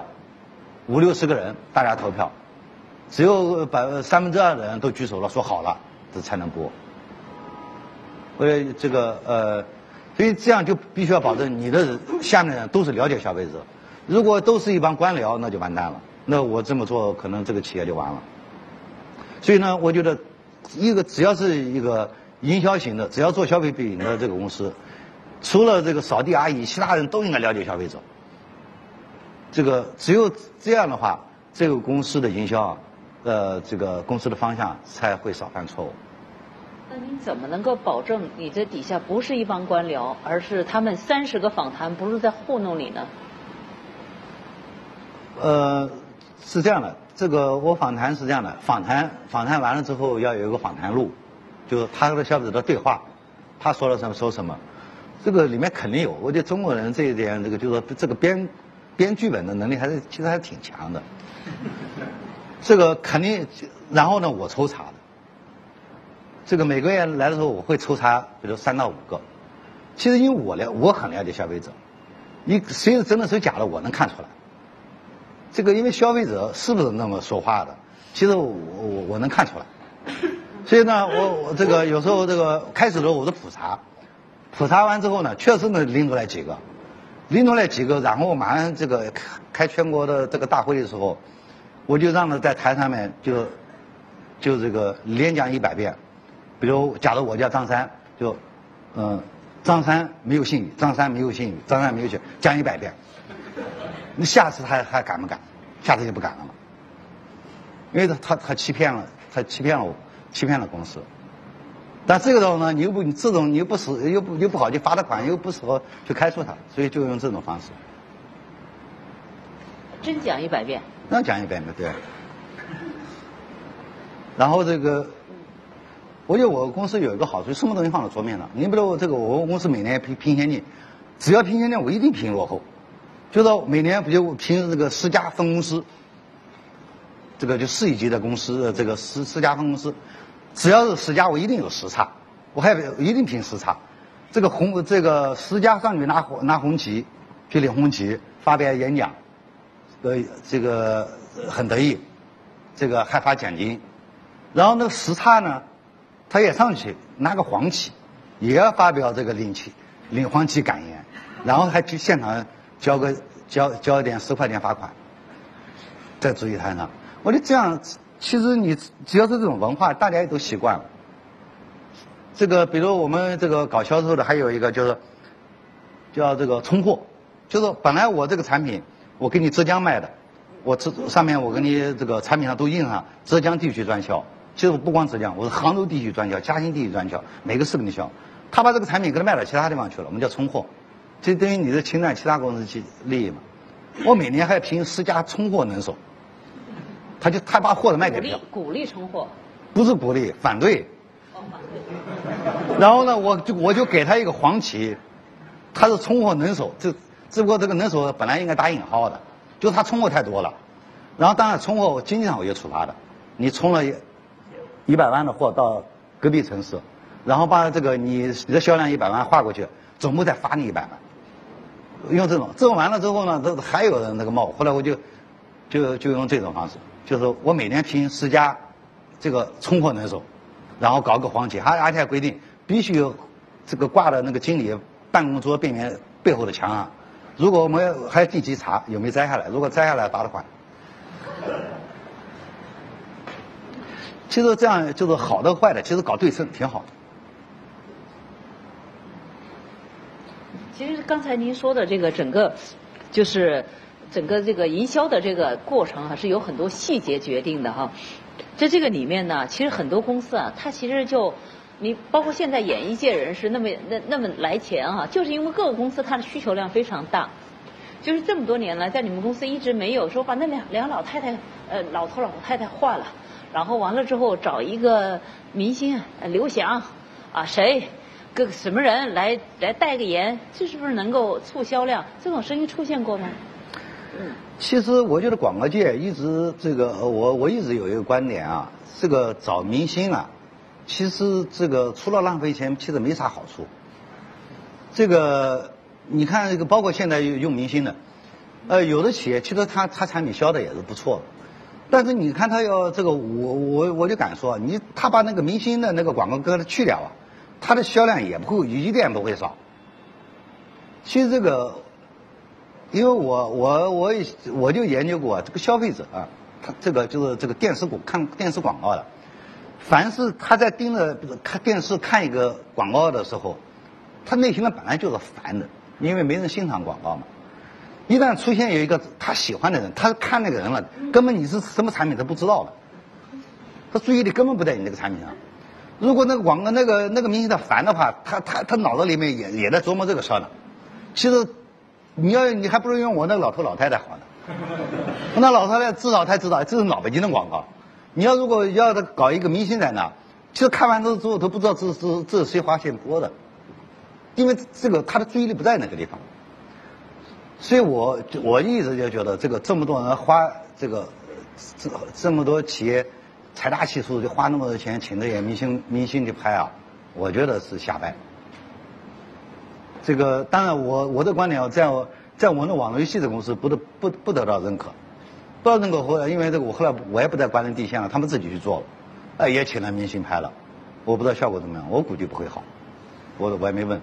，50、60个人，大家投票，只有2/3的人都举手了，说好了，这才能播。所以这样就必须要保证你的下面人都是了解消费者。如果都是一帮官僚，那就完蛋了。那我这么做，可能这个企业就完了。所以呢，我觉得只要是一个营销型的，只要做消费品的这个公司，除了这个扫地阿姨，其他人都应该了解消费者。只有这样的话，这个公司的营销，这个公司的方向才会少犯错误。 那您怎么能够保证你这底下不是一帮官僚，而是他们30个访谈不是在糊弄你呢？ 是这样的，这个我访谈是这样的，访谈完了之后要有一个访谈录，就是他和消费者的对话，他说了什么说什么，这个里面肯定有。我觉得中国人这一点，就是说这个编剧本的能力其实还是挺强的。这个肯定，然后呢，我抽查的。这个每个月来的时候，我会抽查，比如3到5个。其实因为我很了解消费者，谁是真的谁假的，我能看出来。这个因为消费者是不是那么说话的， 其实我能看出来。所以呢，我这个有时候这个开始的时候我是普查完之后呢，确实能拎出来几个，然后马上这个开全国的这个大会的时候，我就让他在台上面就这个连讲100遍。比如假如我叫张三，张三没有姓语，张三没有姓语，张三没有姓语，讲100遍。那下次他还敢不敢？下次就不敢了嘛，因为他欺骗了我，欺骗了公司。但这个时候呢，你又不好去罚他款，又不适合去开除他，所以就用这种方式。 真讲100遍？ 那讲100遍，对。然后这个，我觉得我公司有一个好处，什么东西放到桌面上。你比如这个，我们公司每年评先进，只要评先进，我一定评落后。就是每年不就评这个10家分公司，这个就市一级的公司，这个10家分公司，只要是10家，我一定有10差，我还一定评10差。这个10家上去拿红旗，去领红旗，发表演讲，这个很得意，这个还发奖金。然后那个10差呢，他也上去拿个黄旗，也要发表这个领黄旗感言，然后还去现场交一点10块钱罚款，在主席台上。我觉得这样，其实你只要是这种文化，大家也都习惯了。这个比如我们这个搞销售的，还有一个就是叫这个冲货，就是本来我这个产品我给你浙江卖的，我上面我给你这个产品上都印上浙江地区专销。其实我不光浙江，我是杭州地区专销、嘉兴地区专销，每个市给你销。他把这个产品给他卖到其他地方去了，我们叫冲货，这等于你是侵占其他公司利益嘛。我每年还评10家冲货能手，他把货卖给别人， 鼓励冲货， 不是鼓励，反对。然后呢，我就给他一个黄旗，他是冲货能手，只不过这个能手本来应该打引号的，就是他冲货太多了。然后当然冲货经济上我有处罚的，你冲了100万的货到隔壁城市，然后把这个你的销量100万划过去，总部再罚你100万。用这种完了之后呢，还有人那个冒，后来我就用这种方式，就是我每年评10家这个冲货能手，然后搞个黄旗，而且还规定必须有这个挂的那个经理办公桌背后的墙上，如果我们还定期查有没有摘下来，如果摘下来罚的款。其实这样就是好的坏的，其实搞对称挺好的。 其实刚才您说的这个整个这个营销的这个过程啊，是有很多细节决定的哈。在这个里面呢，其实很多公司啊，它其实你包括现在演艺界人士那么来钱啊，就是因为各个公司它的需求量非常大。就是这么多年来，在你们公司一直没有说把那两老太太老头老太太换了，然后完了之后找一个明星刘翔啊谁个什么人来代个言，这是不是能够促销量？这种声音出现过吗？ 其实我觉得广告界一直这个我一直有一个观点啊，这个找明星啊，其实这个除了浪费钱，其实没啥好处。这个你看这个包括现在用明星的，有的企业其实他产品销的也是不错的，但是你看他要这个我就敢说，他把那个明星的那个广告给他去掉啊，他的销量一点不会少。其实这个，因为我就研究过这个消费者啊，他这个就是这个看电视广告的，凡是他在盯着看电视看一个广告的时候，他内心呢本来就是烦的，因为没人欣赏广告嘛。一旦出现有一个他喜欢的人，他看那个人了，根本你是什么产品他不知道的，他注意力根本不在你这个产品上。如果那个广告那个明星他烦的话，他脑子里面也在琢磨这个事儿呢。其实你还不如用我那个老头老太太好呢。那老太太至少他知道这是老北京的广告。你如果要他搞一个明星在那，其实看完之后都不知道这是谁花钱播的，因为这个他的注意力不在那个地方。所以我一直就觉得这么多人花这么多企业财大气粗就花那么多钱请这些明星去拍啊，我觉得是瞎掰。这个当然我的观点在我那网络游戏的公司不得到认可， 不知道能够后来，因为这个我后来我也不在官人地线了，他们自己去做了，也请了明星拍了，我不知道效果怎么样，我估计不会好，我也没问。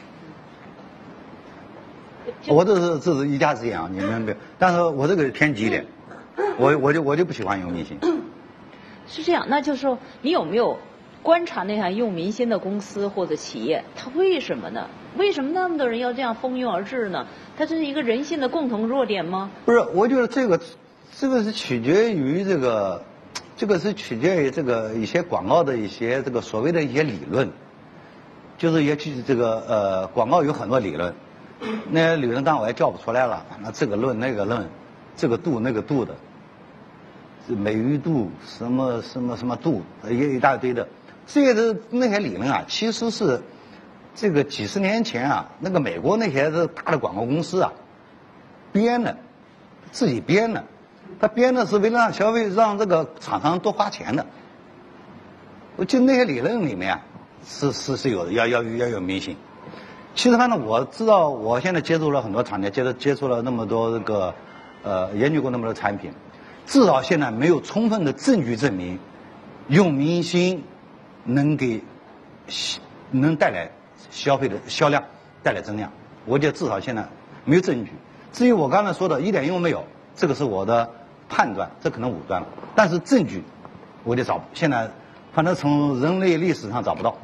我这是一家之言啊，你们别。但是我这个偏激一点，我就不喜欢用明星。 是这样，那就是说你有没有观察那样用明星的公司或者企业，它为什么呢？为什么那么多人要这样蜂拥而至呢？它这是一个人性的共同弱点吗？ 不是，我觉得这个是取决于这个是取决于这个一些广告的一些这个所谓的一些理论，就是也去这个广告有很多理论，那些理论当然我也叫不出来了，那这个论那个论，这个度那个度的，美誉度什么度，也一大堆的，这些的那些理论啊，其实是这个几十年前啊，那个美国那些大的广告公司啊编的，自己编的，他编的是为了让消费让这个厂商多花钱的。我记得那些理论里面啊，是有的，要有明星。其实反正我知道，我现在接触了很多厂家，接触了那么多这个研究过那么多产品，至少现在没有充分的证据证明用明星能带来消费的销量，带来增量。我觉得至少现在没有证据。至于我刚才说的一点用没有，这个是我的判断，这可能武断了。但是证据，我得找，现在反正从人类历史上找不到。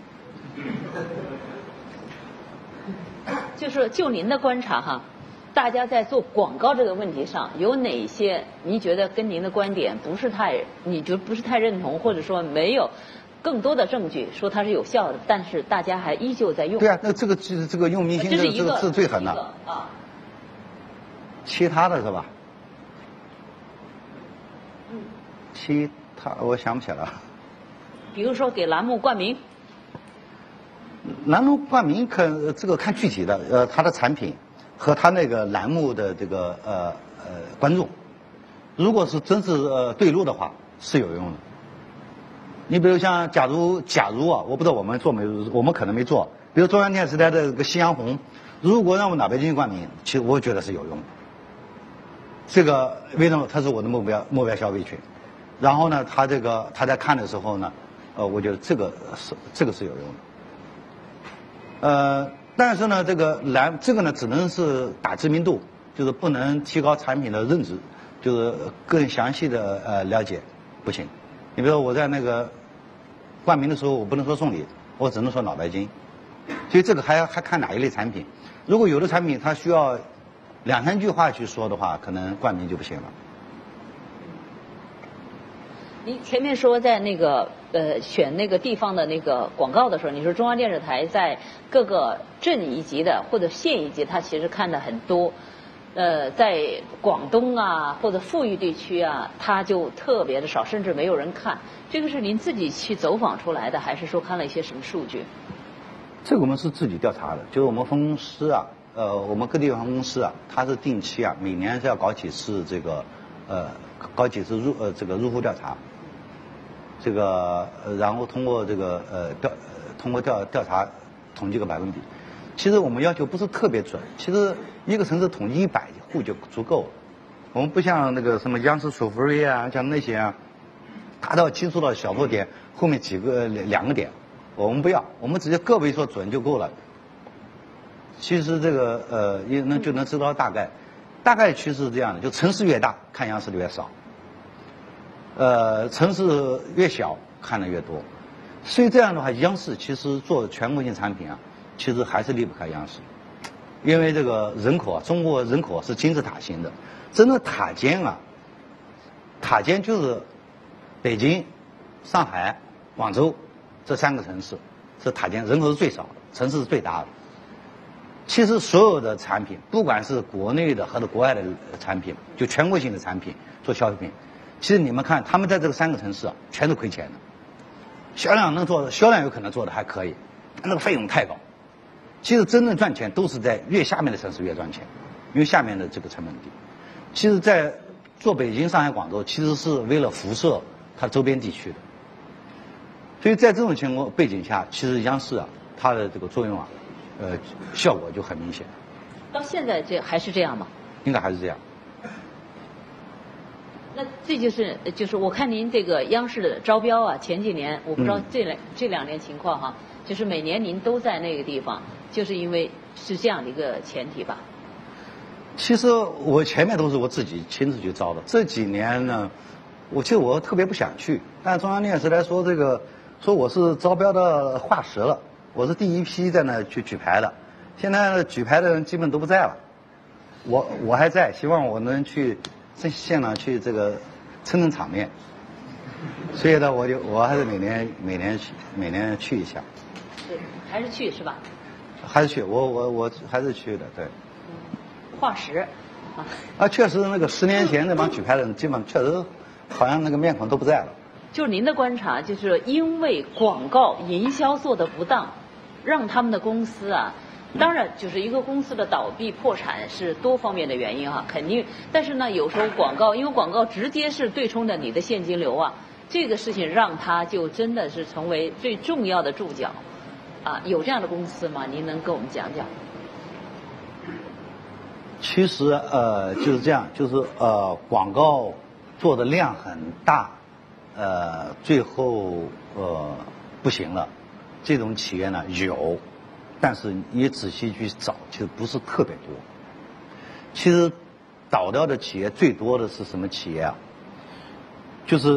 就是就您的观察哈，大家在做广告这个问题上，有哪些你觉得跟您的观点你觉得不是太认同，或者说没有更多的证据说它是有效的，但是大家还依旧在用？ 对啊，那这个用明星的这个是最狠的啊。 其他的是吧？其他我想不起来了。 比如说给栏目冠名。 栏目冠名这个看具体的它的产品和它那个栏目的这个观众，如果是真是对路的话是有用的。你比如像假如啊，我不知道我们我们可能没做，比如中央电视台的这个夕阳红，如果让我们脑白金冠名，其实我觉得是有用的。这个为什么？它是我的目标消费群，然后呢，他在看的时候呢，我觉得这个是有用的。但是呢，这个呢，只能是打知名度，就是不能提高产品的认知，就是更详细的了解，不行。你比如说我在那个冠名的时候，我不能说送礼，我只能说脑白金。所以这个还看哪一类产品。如果有的产品它需要2、3句话去说的话，可能冠名就不行了。 你前面说在那个选那个地方的那个广告的时候，你说中央电视台在各个镇一级的或者县一级，它其实看的很多。在广东啊或者富裕地区啊，它就特别的少，甚至没有人看。这个是您自己去走访出来的，还是说看了一些什么数据？ 这个我们是自己调查的，就是我们分公司啊，我们各地方公司啊，它是定期啊，每年是要搞几次这个入户调查。这个然后通过这个通过调查统计个百分比。其实我们要求不是特别准，其实一个城市统计100户就足够了。我们不像那个什么央视楚福瑞啊，像那些啊，它都要精确到小数点后面2个点，我们不要，我们直接个位数准就够了。其实这个就能知道大概趋势是这样的，就城市越大看央视的越少。城市越小看的越多，所以这样的话，央视其实做全国性产品啊，其实还是离不开央视，因为这个人口啊，中国人口是金字塔型的，真的塔尖就是北京、上海、广州这3个城市是塔尖，人口是最少的，城市是最大的。其实所有的产品，不管是国内的还是国外的产品，就全国性的产品做消费品。其实你们看，他们在这个3个城市啊，全是亏钱的。销量有可能做的还可以，但那个费用太高。其实真正赚钱都是在越下面的城市越赚钱，因为下面的这个成本低。其实，在做北京、上海、广州，其实是为了辐射它周边地区的。所以在这种情况背景下，其实央视啊，它的这个作用啊，效果就很明显。 到现在还是这样吗？ 应该还是这样。 那这就是我看您这个央视的招标啊，前几年我不知道这两年情况哈，就是每年您都在那个地方，就是因为是这样的一个前提吧。 其实我前面都是我自己亲自去招的，这几年呢，其实我特别不想去，但中央电视台说说我是招标的化石了，我是第一批在那去举牌的，现在举牌的人基本都不在了，我还在，希望我能去现场去这个撑撑场面，所以呢，我还是每年去一下。 对，还是去是吧？ 还是去，我还是去的，对。 化石， 确实那个10年前那帮举牌的人，基本确实好像那个面孔都不在了。 就是您的观察，就是因为广告营销做的不当，让他们的公司啊，当然就是一个公司的倒闭破产是多方面的原因啊，肯定。但是呢，有时候广告，因为广告直接是对冲的你的现金流啊，这个事情让它就真的是成为最重要的注脚，啊，有这样的公司吗？您能跟我们讲讲？ 其实就是这样，就是广告做的量很大，最后不行了，这种企业呢有，但是你仔细去找，其实不是特别多。其实倒掉的企业最多的是什么企业啊？就是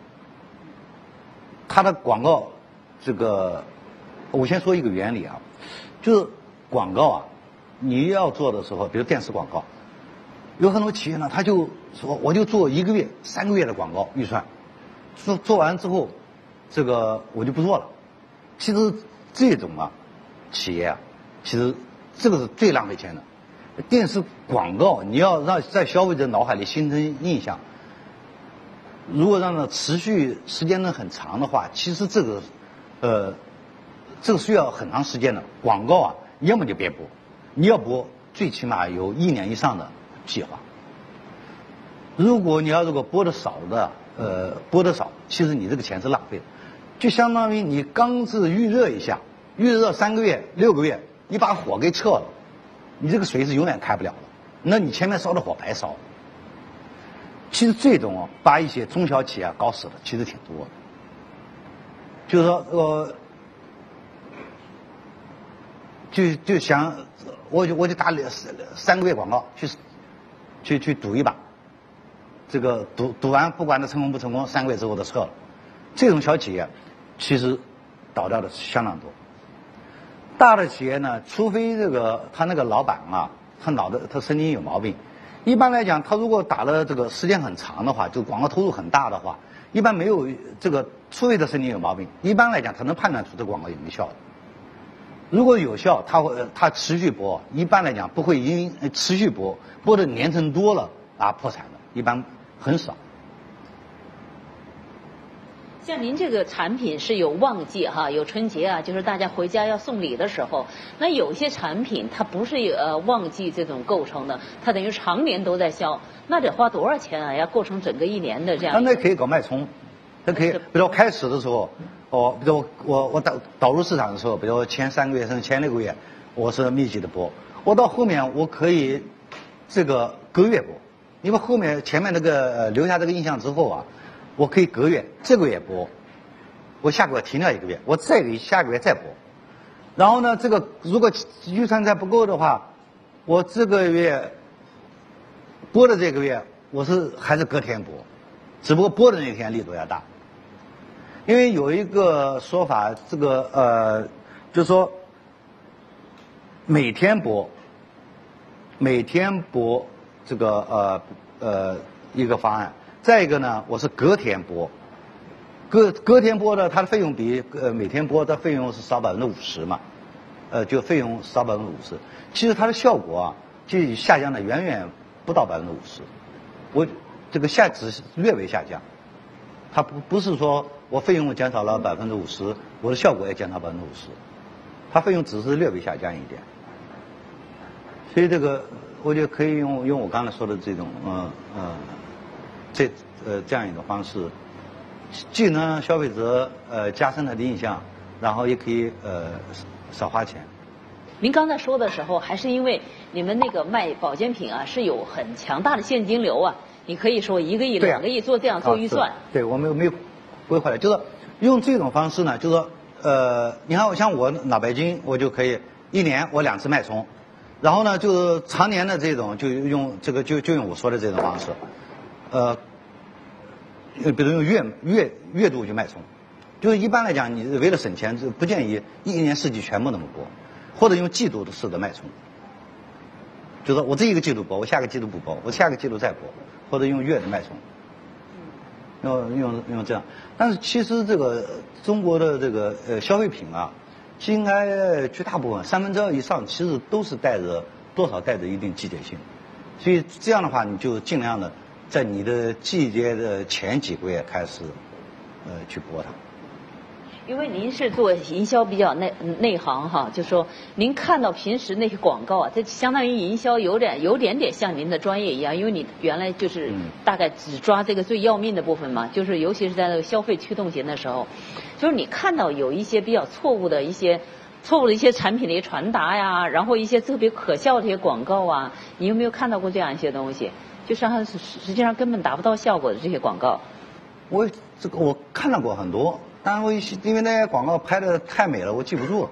它的广告，我先说一个原理啊，就是广告啊。你要做的时候，比如电视广告，有很多企业呢，他就说我就做1个月、3个月的广告预算，做完之后，我就不做了。其实这种企业其实这个是最浪费钱的。电视广告你要让在消费者脑海里形成印象，如果让它持续时间很长的话，其实这个需要很长时间的。广告要么就别播。你要播，最起码有1年以上的计划。如果播的少，其实你这个钱是浪费的，就相当于你刚是预热一下，预热3个月、6个月，你把火给撤了，你这个水是永远开不了的，那你前面烧的火白烧。其实这种把一些中小企业搞死的其实挺多的，就是说就想我就打3个月广告去赌一把，这个赌完不管它成功不成功，3个月之后就撤了。这种小企业其实倒掉的相当多。大的企业呢，除非他那个老板他神经有毛病，一般来讲他如果打了这个时间很长的话，就广告投入很大的话，一般没有除非他神经有毛病，一般来讲他能判断出这个广告有没有效的。如果有效，他持续播，一般来讲不会因持续播的年程多了破产的，一般很少。 像您这个产品是有旺季有春节就是大家回家要送礼的时候，那有些产品它不是旺季这种构成的，它等于常年都在销，那得花多少钱要构成整个1年的这样？ 那可以搞脉冲，它可以，比如开始的时候。比如我导入市场的时候，比如前3个月甚至前6个月，我是密集的播。我到后面我可以隔月播，因为后面前面留下这个印象之后我可以隔月，这个月播，我下个月停掉1个月，我再给下个月再播。然后呢，如果预算再不够的话，我这个月播的这个月还是隔天播，只不过播的那天力度要大。因为有一个说法，就是说每天播一个方案，再一个呢，我是隔天播，隔天播的它的费用比每天播的费用是少50%嘛，就费用少50%，其实它的效果就下降的远远不到50%，我只是略微下降，它不是说我费用减少了50%，我的效果也减少50%，它费用只是略微下降一点，所以我觉得可以用我刚才说的这种这样一种方式，既能让消费者加深他的印象，然后也可以少花钱。 您刚才说的时候，还是因为你们那个卖保健品是有很强大的现金流你可以说1个亿、 对啊 2个亿做这样做预算。 对，我们没有规划的，就是用这种方式呢，就是说，你看，像我脑白金，我就可以1年我2次脉冲，然后呢，就是常年的这种就用这个就用我说的这种方式，比如用月度去脉冲，就是一般来讲，你为了省钱，就不建议1年4季全部那么播，或者用季度式的脉冲，就是说我这一个季度播，我下个季度不播，我下个季度再播，或者用月的脉冲。用这样，但是其实这个中国的这个消费品啊，应该绝大部分2/3以上其实都是多少带着一定季节性，所以这样的话你就尽量的在你的季节的前几个月开始，去播它。 因为您是做营销比较内行哈，就说您看到平时那些广告啊，这相当于营销有点像您的专业一样，因为你原来就是大概只抓这个最要命的部分嘛，就是尤其是在那个消费驱动型的时候，就是你看到有一些比较错误的一些产品的一些传达呀，然后一些特别可笑的一些广告啊，你有没有看到过这样一些东西？就是它实际上根本达不到效果的这些广告。 我看到过很多。但是因为那些广告拍的太美了，我记不住了，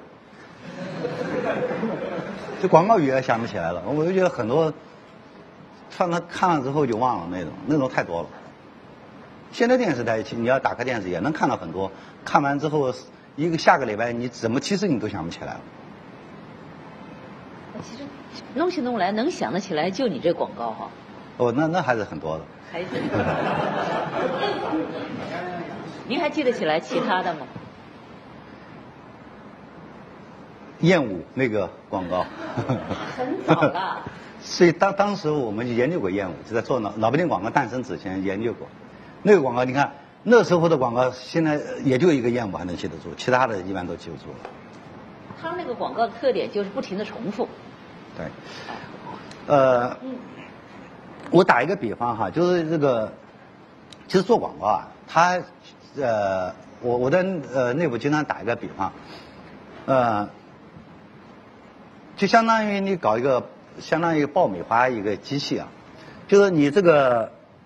这广告语也想不起来了。我就觉得很多，看了之后就忘了那种太多了。现在电视台你要打开电视也能看到很多，看完之后下个礼拜你其实你都想不起来了。 其实弄起弄来能想得起来就你这广告哈。 哦，那还是很多的。 还是。您还记得起来其他的吗？ 燕舞那个广告。 很早了。 所以当时我们就研究过燕舞，就在做脑白金广告诞生之前研究过。那个广告你看那时候的广告，现在也就一个燕舞还能记得住，其他的一般都记不住了。 它那个广告的特点就是不停的重复。 对。我打一个比方哈，就是这个，其实做广告啊，它我在内部经常打一个比方，就相当于你搞一个相当于爆米花一个机器啊，就是你这个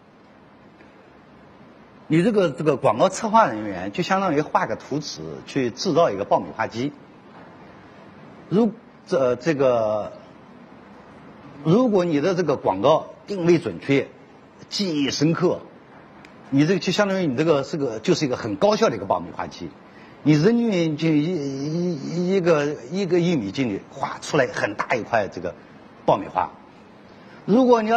广告策划人员就相当于画个图纸去制造一个爆米花机。如果你的这个广告定位准确，记忆深刻，你这个就相当于你这个就是一个很高效的一个爆米花机。你人均就一个玉米进去，画出来很大一块这个爆米花。如果你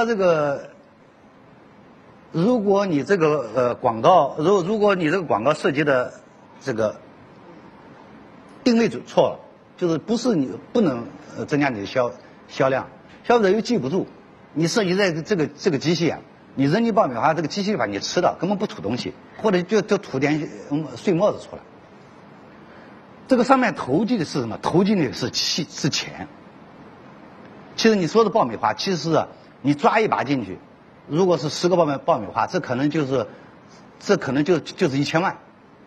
这个广告，如果你这个广告设计的这个定位错了，就是你不能增加你的销量，消费者又记不住。你设计在这个机器啊，你扔进爆米花，这个机器把你吃的，根本不吐东西，或者就吐点碎沫子出来。这个上面投进的是什么？投进的是钱。其实你说的爆米花，其实是你抓一把进去，如果是10个爆米花，这可能就是1000万。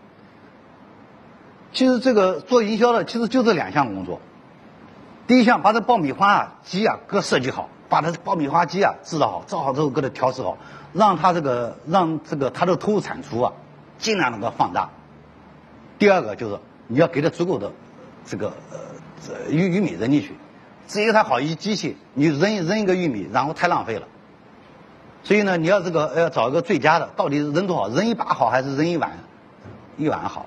其实这个做营销的，其实就这2项工作。第一项，把这爆米花机啊给设计好，把它爆米花机啊制造好，造好之后给它调试好，让它它的投入产出啊尽量能够放大。第二个就是你要给它足够的玉米扔进去，只有它好一机器，你扔一个玉米，然后太浪费了。所以呢，你要要找一个最佳的，到底扔多少？扔一把好还是扔一碗好？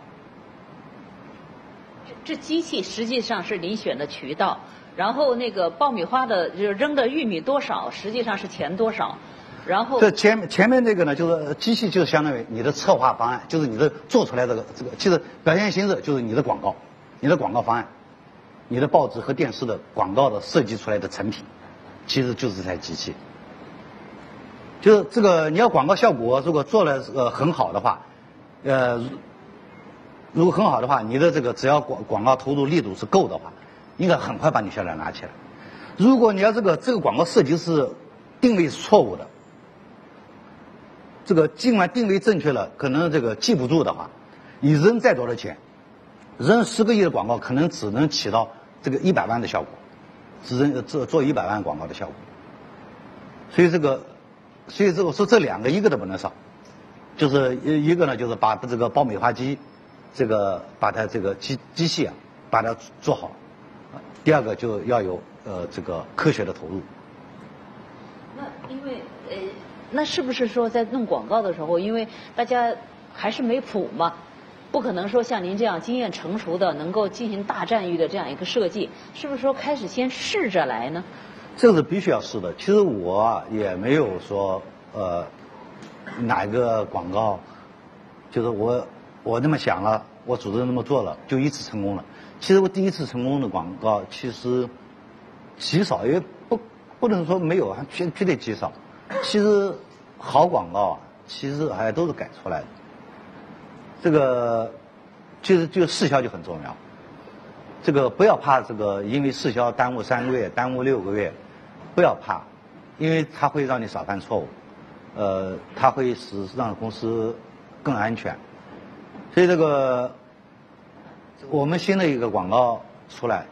这机器实际上是你选的渠道，然后那个爆米花的就是扔的玉米多少，实际上是钱多少，然后这前面这个呢，就是机器就是相当于你的策划方案，就是你的做出来这个，其实表现形式就是你的广告方案，你的报纸和电视的广告的设计出来的成品，其实就是这台机器。就是这个你要广告效果如果做了很好的话，如果很好的话，你的这个只要广告投入力度是够的话，应该很快把你销量拿起来。如果你要这个广告设计是定位是错误的，尽管定位正确了，可能记不住的话，你扔再多的钱，扔10个亿的广告，可能只能起到100万的效果，只做100万广告的效果。所以所以我说这两个一个都不能少，就是一个呢就是把这个爆米花机，这个把它这个机器啊把它做好，第二个就要有这个科学的投入。 那因为那是不是说在弄广告的时候，因为大家还是没谱嘛，不可能说像您这样经验成熟的能够进行大战役的这样一个设计，是不是说开始先试着来呢？ 这个是必须要试的。其实我也没有说哪个广告，就是我那么想了，我组织那么做了，就一次成功了。其实我第一次成功的广告其实极少，因为不能说没有，绝对极少。其实好广告啊，其实还都是改出来的。这个就试销就很重要。这个不要怕这个，因为试销耽误3个月，耽误6个月，不要怕，因为它会让你少犯错误，它会让公司更安全。所以这个我们新的一个广告出来，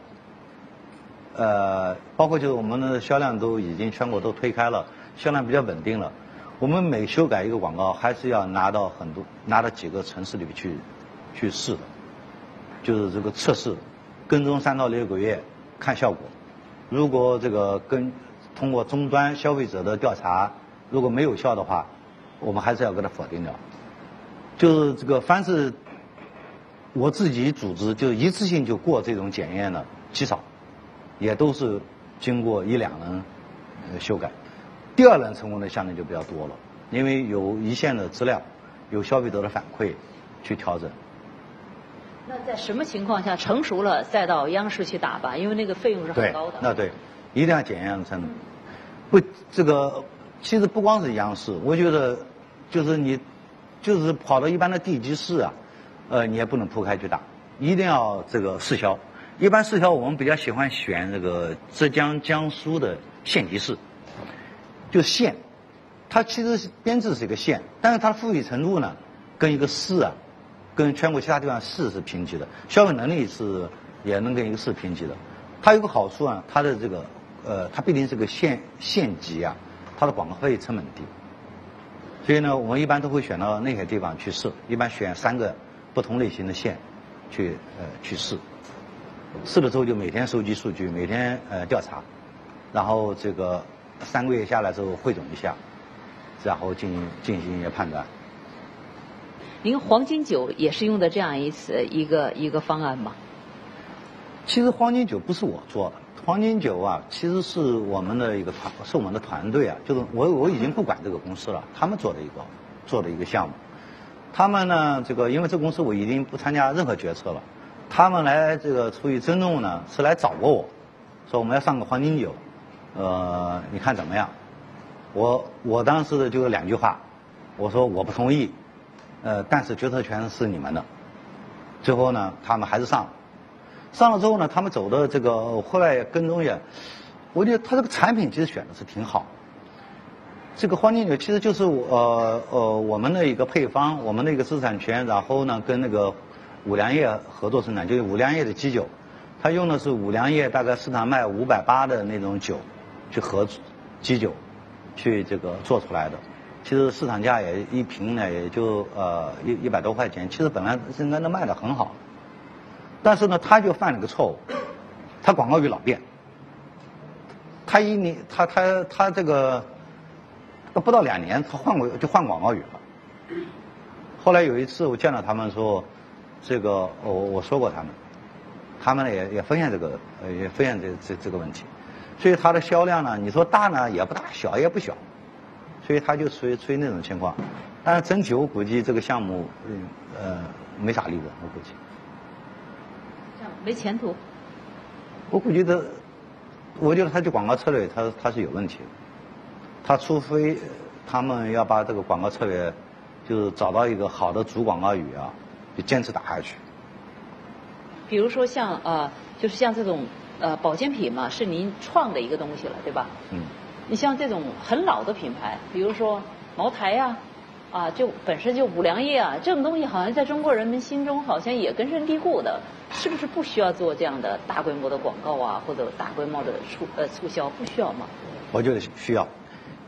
包括就是我们的销量都已经全国都推开了，销量比较稳定了。我们每修改一个广告，还是要拿到几个城市里面去试的，就是这个测试，跟踪3到6个月看效果。如果这个通过终端消费者的调查，如果没有效的话，我们还是要给它否定掉。就是这个凡是我自己组织就一次性就过这种检验的极少，也都是经过1、2轮修改。第2轮成功的项目就比较多了，因为有一线的资料，有消费者的反馈去调整。 那在什么情况下成熟了再到央视去打吧？因为那个费用是很高的。 那对，一定要检验成。不，这个其实不光是央视，我觉得就是你就是跑到一般的地级市啊，你也不能铺开去打，一定要这个试销。一般试销我们比较喜欢选这个浙江、江苏的县级市，就县，它其实编制是一个县，但是它的富裕程度呢，跟一个市啊，跟全国其他地方市是平级的，消费能力也能跟一个市平级的。它有个好处啊，它的这个它毕竟是个县级啊，它的广告费成本低，所以呢，我们一般都会选到那些地方去试，一般选3个不同类型的县去试。试了之后就每天收集数据，每天调查，然后这个3个月下来之后汇总一下，然后进行一些判断。 您黄金酒也是用的这样一个方案吗？ 其实黄金酒不是我做的，黄金酒啊，其实是我们的团队啊，就是我已经不管这个公司了，他们做的一个项目。他们呢，这个因为这个公司我已经不参加任何决策了，他们来这个出于尊重呢，是来找过我，说我们要上个黄金酒，你看怎么样？我当时就有2句话，我说我不同意，但是决策权是你们的。最后呢，他们还是上了之后呢，他们走的这个后来也跟踪也，我觉得他这个产品其实选的是挺好。这个黄金酒其实就是我们的一个配方，我们的一个知识产权，然后呢跟那个五粮液合作生产，就是五粮液的基酒，它用的是五粮液大概市场卖580的那种酒，去合基酒，去这个做出来的。其实市场价也1瓶呢也就100多块钱，其实本来应该能卖得很好。但是呢，他就犯了个错误，他广告语老变。他这个不到2年，他换广告语了。后来有一次我见到他们说，这个我说过他们也分享这个这个问题，所以它的销量呢，你说大呢也不大，小也不小，所以它就处于那种情况。但是整体我估计这个项目没啥利润，我估计。 没前途。 我觉得他这广告策略他是有问题的，他除非他们要把这个广告策略就是找到一个好的主广告语啊，就坚持打下去。 比如说就是像这种保健品嘛，是您创的一个东西了，对吧？嗯。你像这种很老的品牌，比如说茅台呀，就本身就五粮液啊，这种东西好像在中国人民心中好像也根深蒂固的，是不是不需要做这样的大规模的广告啊，或者大规模的促销，不需要吗？ 我觉得需要。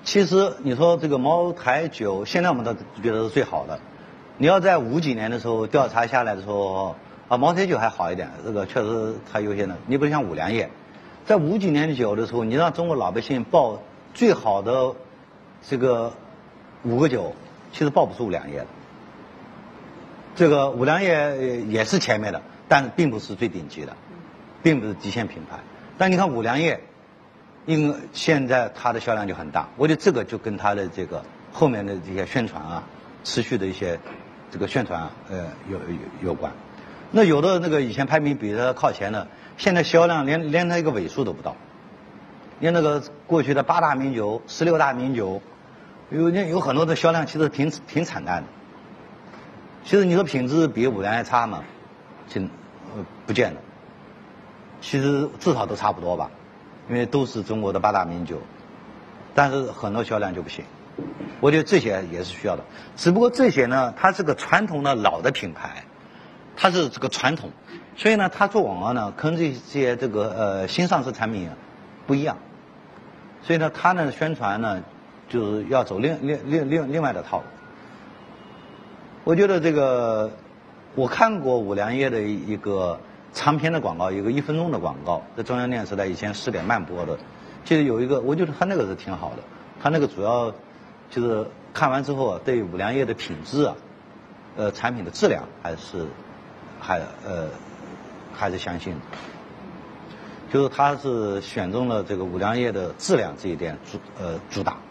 其实你说这个茅台酒，现在我们都觉得是最好的。你要在50几年的时候调查下来的时候，茅台酒还好一点，这个确实它优先的。你不像五粮液，在50几年的酒的时候，你让中国老百姓报最好的这个5个酒，其实报不出五粮液的。这个五粮液也是前面的，但是并不是最顶级的，并不是极限品牌。但你看五粮液，因为现在它的销量就很大，我觉得这个就跟它的这个后面的这些宣传啊，持续的一些这个宣传啊，有关。那有的那个以前排名比它靠前的，现在销量连它一个尾数都不到。连那个过去的8大名酒、16大名酒，有很多的销量其实挺惨淡的。其实你说品质比五粮液差吗？不见得。其实至少都差不多吧，因为都是中国的8大名酒，但是很多销量就不行。我觉得这些也是需要的，只不过这些呢，它是个传统的老的品牌，它是这个传统，所以呢，它做广告呢，跟这些这个新上市产品不一样，所以呢，它呢宣传呢，就是要走另外的套路。我觉得这个我看过五粮液的一个长篇的广告，一个1分钟的广告，在中央电视台以前10点半播的。其实有一个，我觉得他那个是挺好的，他那个主要就是看完之后对五粮液的品质啊，产品的质量还是相信的，就是他是选中了这个五粮液的质量这一点主打。